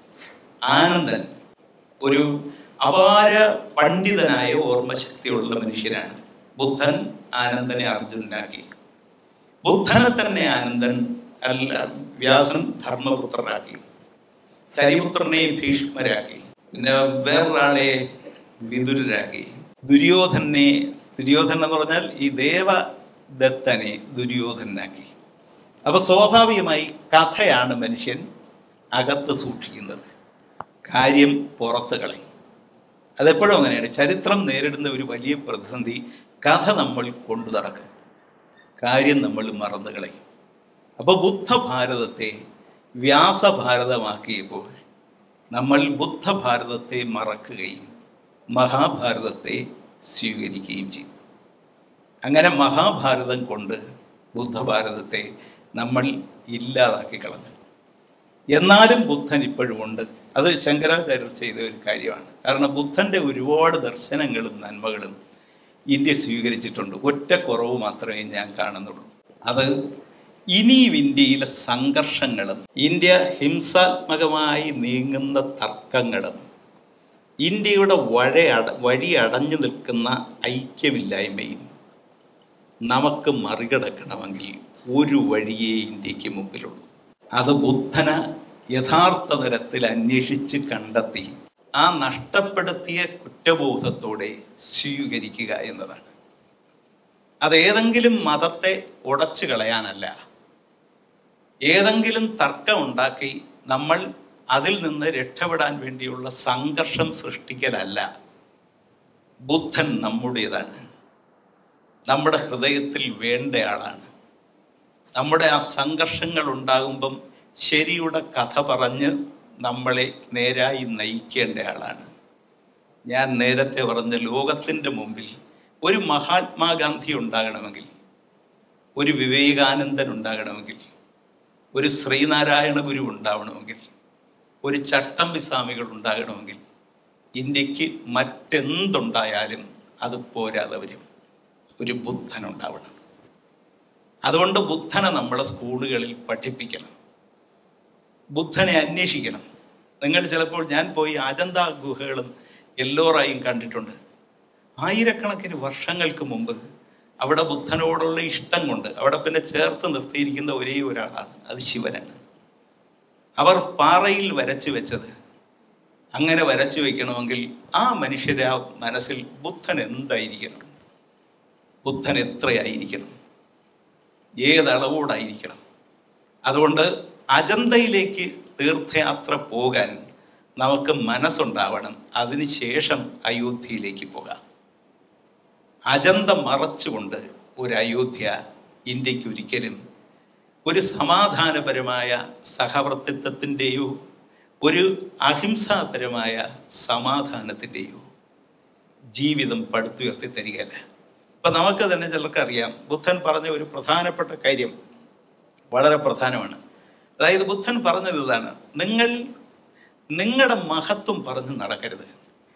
ആനന്ദൻ ഒരു അപാര പണ്ഡിതനായ ഓർമ്മശക്തിയുള്ള മനുഷ്യനാണ്. ബുദ്ധൻ ആനന്ദനെ അർജുനനാക്കി. ബുദ്ധനെ തന്നെ ആനന്ദൻ അല്ല വ്യാസൻ ധർമ്മപുത്രനാക്കി. സരിപുത്രനെ ഭീഷ്മരാക്കി. പിന്നെ വേറൊരാളെ വിദുരരാക്കി. ദുര്യോധനെ ദുര്യോധൻ എന്ന് പറഞ്ഞാൽ ഈ ദേവദത്തനെ ദുര്യോധനാക്കി. അപ്പോൾ സ്വാഭാവികമായി കഥയാണ് മനുഷ്യൻ അകത്ത് സൂക്ഷിക്കുന്നത്, കാര്യം പുറത്ത് കളയും. അതെപ്പോഴും അങ്ങനെയാണ്. ചരിത്രം നേരിടുന്ന ഒരു വലിയ പ്രതിസന്ധി, കഥ നമ്മൾ കൊണ്ടു നടക്കും, കാര്യം നമ്മൾ മറന്നു കളയും. അപ്പോൾ ബുദ്ധഭാരതത്തെ വ്യാസഭാരതമാക്കിയപ്പോൾ നമ്മൾ ബുദ്ധഭാരതത്തെ മറക്കുകയും മഹാഭാരതത്തെ സ്വീകരിക്കുകയും ചെയ്തു. അങ്ങനെ മഹാഭാരതം കൊണ്ട് ബുദ്ധഭാരതത്തെ നമ്മൾ ഇല്ലാതാക്കി കളഞ്ഞു. എന്നാലും ബുദ്ധൻ ഇപ്പോഴുമുണ്ട്. അത് ശങ്കരാചാര്യർ ചെയ്ത ഒരു കാര്യമാണ്. കാരണം ബുദ്ധൻ്റെ ഒരുപാട് ദർശനങ്ങളും നന്മകളും ഇന്ത്യ സ്വീകരിച്ചിട്ടുണ്ട്. ഒറ്റ കുറവ് മാത്രമേ ഞാൻ കാണുന്നുള്ളൂ. അത് ഇനിയും ഇന്ത്യയിലെ സംഘർഷങ്ങളും ഇന്ത്യ ഹിംസാത്മകമായി നീങ്ങുന്ന തർക്കങ്ങളും ഇന്ത്യയുടെ വഴയട വഴി അടഞ്ഞു നിൽക്കുന്ന ഐക്യമില്ലായ്മയും നമുക്ക് മറികടക്കണമെങ്കിൽ ഒരു വഴിയേ ഇന്ത്യക്ക് മുമ്പിലുള്ളൂ. അത് ബുദ്ധനെ യഥാർത്ഥ തലത്തിൽ അന്വേഷിച്ച് കണ്ടെത്തി ആ നഷ്ടപ്പെടുത്തിയ കുറ്റബോധത്തോടെ സ്വീകരിക്കുക എന്നതാണ്. അതേതെങ്കിലും മതത്തെ ഉടച്ചു കളയാനല്ല, ഏതെങ്കിലും തർക്കമുണ്ടാക്കി നമ്മൾ അതിൽ നിന്ന് രക്ഷപ്പെടാൻ വേണ്ടിയുള്ള സംഘർഷം സൃഷ്ടിക്കലല്ല. ബുദ്ധൻ നമ്മുടേതാണ്, നമ്മുടെ ഹൃദയത്തിൽ വേണ്ടയാളാണ്. നമ്മുടെ ആ സംഘർഷങ്ങൾ ഉണ്ടാകുമ്പം ശരിയുടെ കഥ പറഞ്ഞ് നമ്മളെ നേരായി നയിക്കേണ്ട ആളാണ്. ഞാൻ നേരത്തെ പറഞ്ഞ ലോകത്തിൻ്റെ മുമ്പിൽ ഒരു മഹാത്മാഗാന്ധി ഉണ്ടാകണമെങ്കിൽ, ഒരു വിവേകാനന്ദൻ ഉണ്ടാകണമെങ്കിൽ, ഒരു ശ്രീനാരായണ ഗുരു ഉണ്ടാവണമെങ്കിൽ, ഒരു ചട്ടമ്പി സ്വാമികൾ ഉണ്ടാകണമെങ്കിൽ ഇന്ത്യക്ക് മറ്റെന്തുണ്ടായാലും അത് പോരാതെ വരും. ഒരു ബുദ്ധൻ ഉണ്ടാവണം. അതുകൊണ്ട് ബുദ്ധനെ നമ്മുടെ സ്കൂളുകളിൽ പഠിപ്പിക്കണം, ബുദ്ധനെ അന്വേഷിക്കണം. നിങ്ങൾ ചിലപ്പോൾ, ഞാൻ പോയി അജന്ത ഗുഹകളും എല്ലോറായും കണ്ടിട്ടുണ്ട്. ആയിരക്കണക്കിന് വർഷങ്ങൾക്ക് മുമ്പ് അവിടെ ബുദ്ധനോടുള്ള ഇഷ്ടം കൊണ്ട് അവിടെ പിന്നെ ചേർത്ത് നിർത്തിയിരിക്കുന്ന ഒരേ ഒരാളാണ്, അത് ശിവനാണ്. അവർ പാറയിൽ വരച്ചു വെച്ചത്. അങ്ങനെ വരച്ചു വയ്ക്കണമെങ്കിൽ ആ മനുഷ്യരെ ആ മനസ്സിൽ ബുദ്ധൻ എന്തായിരിക്കണം, ബുദ്ധൻ എത്രയായിരിക്കണം, ഏതളവോടായിരിക്കണം. അതുകൊണ്ട് അജന്തയിലേക്ക് തീർത്ഥയാത്ര പോകാൻ നമുക്ക് മനസ്സുണ്ടാവണം. അതിനുശേഷം അയോധ്യയിലേക്ക് പോകാം. അജന്ത മറച്ചുകൊണ്ട് ഒരു അയോധ്യ ഇന്ത്യക്ക് ഒരിക്കലും ഒരു സമാധാനപരമായ സഹവർത്തിത്വത്തിൻ്റെയോ ഒരു അഹിംസാപരമായ സമാധാനത്തിൻ്റെയോ ജീവിതം പടുത്തുയർത്തി തരികയല്ല. ഇപ്പം നമുക്ക് തന്നെ ചിലർക്കറിയാം, ബുദ്ധൻ പറഞ്ഞ ഒരു പ്രധാനപ്പെട്ട കാര്യം വളരെ പ്രധാനമാണ്. അതായത് ബുദ്ധൻ പറഞ്ഞത് ഇതാണ്: നിങ്ങൾ നിങ്ങളുടെ മഹത്വം പറഞ്ഞ് നടക്കരുത്.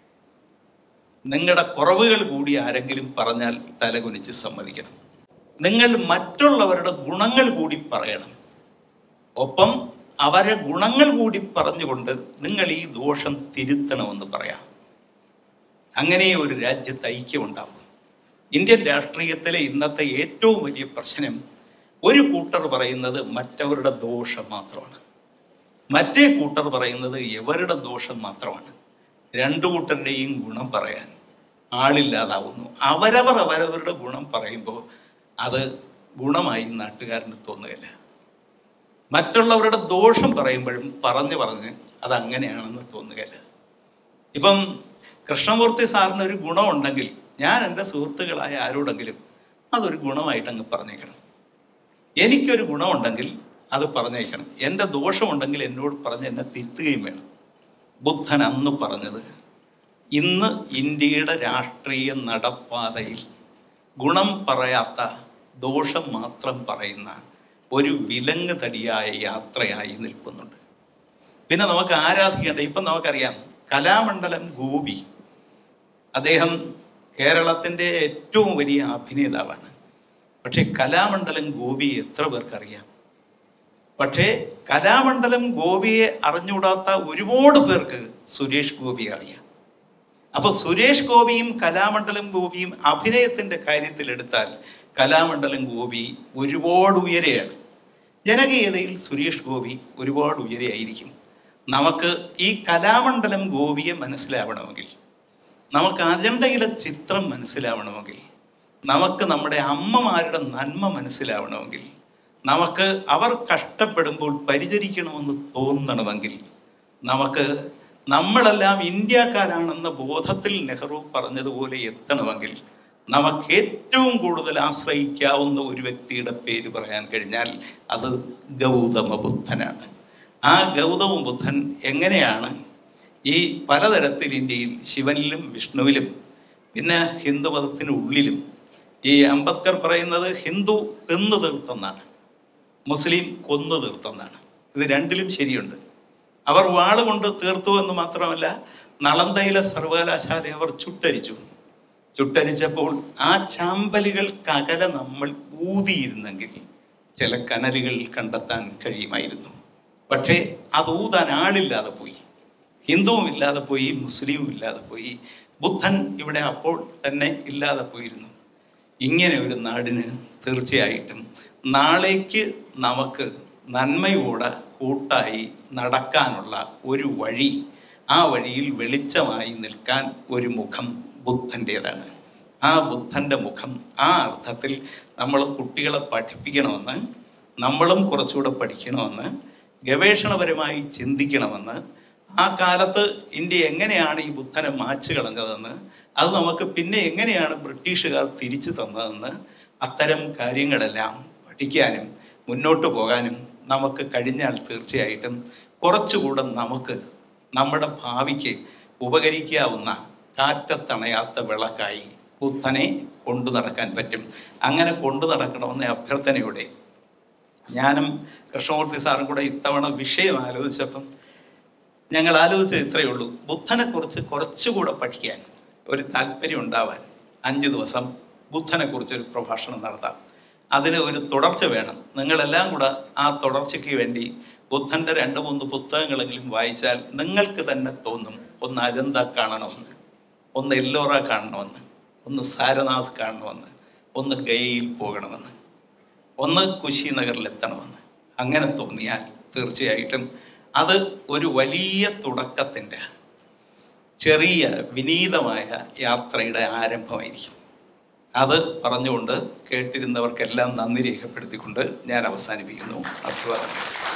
നിങ്ങളുടെ കുറവുകൾ കൂടി ആരെങ്കിലും പറഞ്ഞാൽ തലകുനിച്ച് സമ്മതിക്കണം. നിങ്ങൾ മറ്റുള്ളവരുടെ ഗുണങ്ങൾ കൂടി പറയണം. ഒപ്പം അവരെ ഗുണങ്ങൾ കൂടി പറഞ്ഞുകൊണ്ട് നിങ്ങൾ ഈ ദോഷം തിരുത്തണമെന്ന് പറയാം. അങ്ങനെ ഒരു രാജ്യത്ത് ഐക്യമുണ്ടാവും. ഇന്ത്യൻ രാഷ്ട്രീയത്തിലെ ഇന്നത്തെ ഏറ്റവും വലിയ പ്രശ്നം, ഒരു കൂട്ടർ പറയുന്നത് മറ്റവരുടെ ദോഷം മാത്രമാണ്, മറ്റേ കൂട്ടർ പറയുന്നത് ഇവരുടെ ദോഷം മാത്രമാണ്. രണ്ടു കൂട്ടരുടെയും ഗുണം പറയാൻ ആളില്ലാതാവുന്നു. അവരവർ അവരവരുടെ ഗുണം പറയുമ്പോൾ അത് ഗുണമായി നാട്ടുകാരന് തോന്നുകയില്ല. മറ്റുള്ളവരുടെ ദോഷം പറയുമ്പോഴും പറഞ്ഞ് പറഞ്ഞ് അതങ്ങനെയാണെന്ന് തോന്നുകയില്ല. ഇപ്പം കൃഷ്ണമൂർത്തി സാറിന് ഒരു ഗുണമുണ്ടെങ്കിൽ ഞാൻ എൻ്റെ സുഹൃത്തുക്കളായ ആരോടെങ്കിലും അതൊരു ഗുണമായിട്ട് അങ്ങ് പറഞ്ഞേക്കണം. എനിക്കൊരു ഗുണമുണ്ടെങ്കിൽ അത് പറഞ്ഞേക്കണം. എൻ്റെ ദോഷമുണ്ടെങ്കിൽ എന്നോട് പറഞ്ഞ് എന്നെ തിരുത്തുകയും വേണം. ബുദ്ധൻ അന്ന് പറഞ്ഞത് ഇന്ന് ഇന്ത്യയുടെ രാഷ്ട്രീയ നടപ്പാതയിൽ ഗുണം പറയാത്ത ദോഷം മാത്രം പറയുന്ന ഒരു വിലങ്ങ് തടിയായ യാത്രയായി നിൽക്കുന്നുണ്ട്. പിന്നെ നമുക്ക് ആരാധിക്കേണ്ട, ഇപ്പം നമുക്കറിയാം കലാമണ്ഡലം ഗോപി, അദ്ദേഹം കേരളത്തിൻ്റെ ഏറ്റവും വലിയ അഭിനേതാവാണ്. പക്ഷെ കലാമണ്ഡലം ഗോപിയെ എത്ര പേർക്കറിയാം? പക്ഷേ കലാമണ്ഡലം ഗോപിയെ അറിഞ്ഞുകൂടാത്ത ഒരുപാട് പേർക്ക് സുരേഷ് ഗോപിയെ അറിയാം. അപ്പോൾ സുരേഷ് ഗോപിയും കലാമണ്ഡലം ഗോപിയും അഭിനയത്തിൻ്റെ കാര്യത്തിലെടുത്താൽ കലാമണ്ഡലം ഗോപി ഒരുപാട് ഉയരെയാണ്. ജനകീയതയിൽ സുരേഷ് ഗോപി ഒരുപാട് ഉയരെയായിരിക്കും. നമുക്ക് ഈ കലാമണ്ഡലം ഗോപിയെ മനസ്സിലാവണമെങ്കിൽ, നമുക്ക് അജണ്ടയിലെ ചിത്രം മനസ്സിലാവണമെങ്കിൽ, നമുക്ക് നമ്മുടെ അമ്മമാരുടെ നന്മ മനസ്സിലാവണമെങ്കിൽ, നമുക്ക് അവർ കഷ്ടപ്പെടുമ്പോൾ പരിചരിക്കണമെന്ന് തോന്നണമെങ്കിൽ നമുക്ക് നമ്മളെല്ലാം ഇന്ത്യക്കാരാണെന്ന ബോധത്തിൽ നെഹ്റു പറഞ്ഞതുപോലെ എത്തണമെങ്കിൽ നമുക്ക് ഏറ്റവും കൂടുതൽ ആശ്രയിക്കാവുന്ന ഒരു വ്യക്തിയുടെ പേര് പറയാൻ കഴിഞ്ഞാൽ അത് ഗൗതമ ബുദ്ധനാണ്. ആ ഗൗതമ ബുദ്ധൻ എങ്ങനെയാണ് ഈ പലതരത്തിൽ ഇന്ത്യയിൽ ശിവനിലും വിഷ്ണുവിലും പിന്നെ ഹിന്ദു മതത്തിനുള്ളിലും, ഈ അംബേദ്കർ പറയുന്നത് ഹിന്ദു തിന്നു തീർത്തെന്നാണ്, മുസ്ലിം കൊന്നു തീർത്തെന്നാണ്. ഇത് രണ്ടിലും ശരിയുണ്ട്. അവർ വാളുകൊണ്ട് തീർത്തു എന്ന് മാത്രമല്ല, നളന്ദയിലെ സർവകലാശാല അവർ ചുട്ടരിച്ചു. ചുട്ടരിച്ചപ്പോൾ ആ ചാമ്പലുകൾക്കകലെ നമ്മൾ ഊതിയിരുന്നെങ്കിൽ ചില കനലുകൾ കണ്ടെത്താൻ കഴിയുമായിരുന്നു. പക്ഷേ അത് ഊതാൻ ആളില്ലാതെ പോയി, ഹിന്ദുവും ഇല്ലാതെ പോയി, മുസ്ലിമും ഇല്ലാതെ പോയി, ബുദ്ധൻ ഇവിടെ അപ്പോൾ തന്നെ ഇല്ലാതെ പോയിരുന്നു. ഇങ്ങനെ ഒരു നാടിന് തീർച്ചയായിട്ടും നാളേക്ക് നമുക്ക് നന്മയോടെ കൂട്ടായി നടക്കാനുള്ള ഒരു വഴി, ആ വഴിയിൽ വെളിച്ചമായി നിൽക്കാൻ ഒരു മുഖം ബുദ്ധൻ്റേതാണ്. ആ ബുദ്ധൻ്റെ മുഖം ആ അർത്ഥത്തിൽ നമ്മൾ കുട്ടികളെ പഠിപ്പിക്കണമെന്ന്, നമ്മളും കുറച്ചുകൂടെ പഠിക്കണമെന്ന്, ഗവേഷണപരമായി ചിന്തിക്കണമെന്ന്, ആ കാലത്ത് ഇന്ത്യ എങ്ങനെയാണ് ഈ ബുദ്ധനെ മാച്ചു കളഞ്ഞതെന്ന്, അത് നമുക്ക് പിന്നെ എങ്ങനെയാണ് ബ്രിട്ടീഷുകാർ തിരിച്ചു തന്നതെന്ന്, അത്തരം കാര്യങ്ങളെല്ലാം പഠിക്കാനും മുന്നോട്ട് പോകാനും നമുക്ക് കഴിഞ്ഞാൽ തീർച്ചയായിട്ടും കുറച്ചുകൂടെ നമുക്ക് നമ്മുടെ ഭാവിക്ക് ഉപകരിക്കാവുന്ന കാറ്റത്തണയാത്ത വിളക്കായി ബുദ്ധനെ കൊണ്ടു നടക്കാൻ പറ്റും. അങ്ങനെ കൊണ്ടു നടക്കണമെന്ന അഭ്യർത്ഥനയോടെ ഞാനും കൃഷ്ണമൂർത്തി സാറും കൂടെ ഇത്തവണ വിഷയം ആലോചിച്ചപ്പം ഞങ്ങൾ ആലോചിച്ചത് ഇത്രയേ ഉള്ളൂ. ബുദ്ധനെക്കുറിച്ച് കുറച്ചുകൂടെ പഠിക്കാൻ ഒരു താല്പര്യം ഉണ്ടാവാൻ അഞ്ച് ദിവസം ബുദ്ധനെക്കുറിച്ചൊരു പ്രഭാഷണം നടത്താം. അതിന് ഒരു തുടർച്ച വേണം. നിങ്ങളെല്ലാം കൂടെ ആ തുടർച്ചയ്ക്ക് വേണ്ടി ബുദ്ധൻ്റെ രണ്ട് മൂന്ന് പുസ്തകങ്ങളെങ്കിലും വായിച്ചാൽ നിങ്ങൾക്ക് തന്നെ തോന്നും, ഒന്ന് അജന്ത കാണണമെന്ന്, ഒന്ന് എല്ലോറ കാണണമെന്ന്, ഒന്ന് സാരനാഥ് കാണണമെന്ന്, ഒന്ന് ഗയയിൽ പോകണമെന്ന്, ഒന്ന് കുശിനഗറിലെത്തണമെന്ന്. അങ്ങനെ തോന്നിയാൽ തീർച്ചയായിട്ടും അത് ഒരു വലിയ തുടക്കത്തിൻ്റെ ചെറിയ വിനീതമായ യാത്രയുടെ ആരംഭമായിരിക്കും. അത് പറഞ്ഞുകൊണ്ട് കേട്ടിരുന്നവർക്കെല്ലാം നന്ദി രേഖപ്പെടുത്തിക്കൊണ്ട് ഞാൻ അവസാനിപ്പിക്കുന്നു. അഭിവാദനം.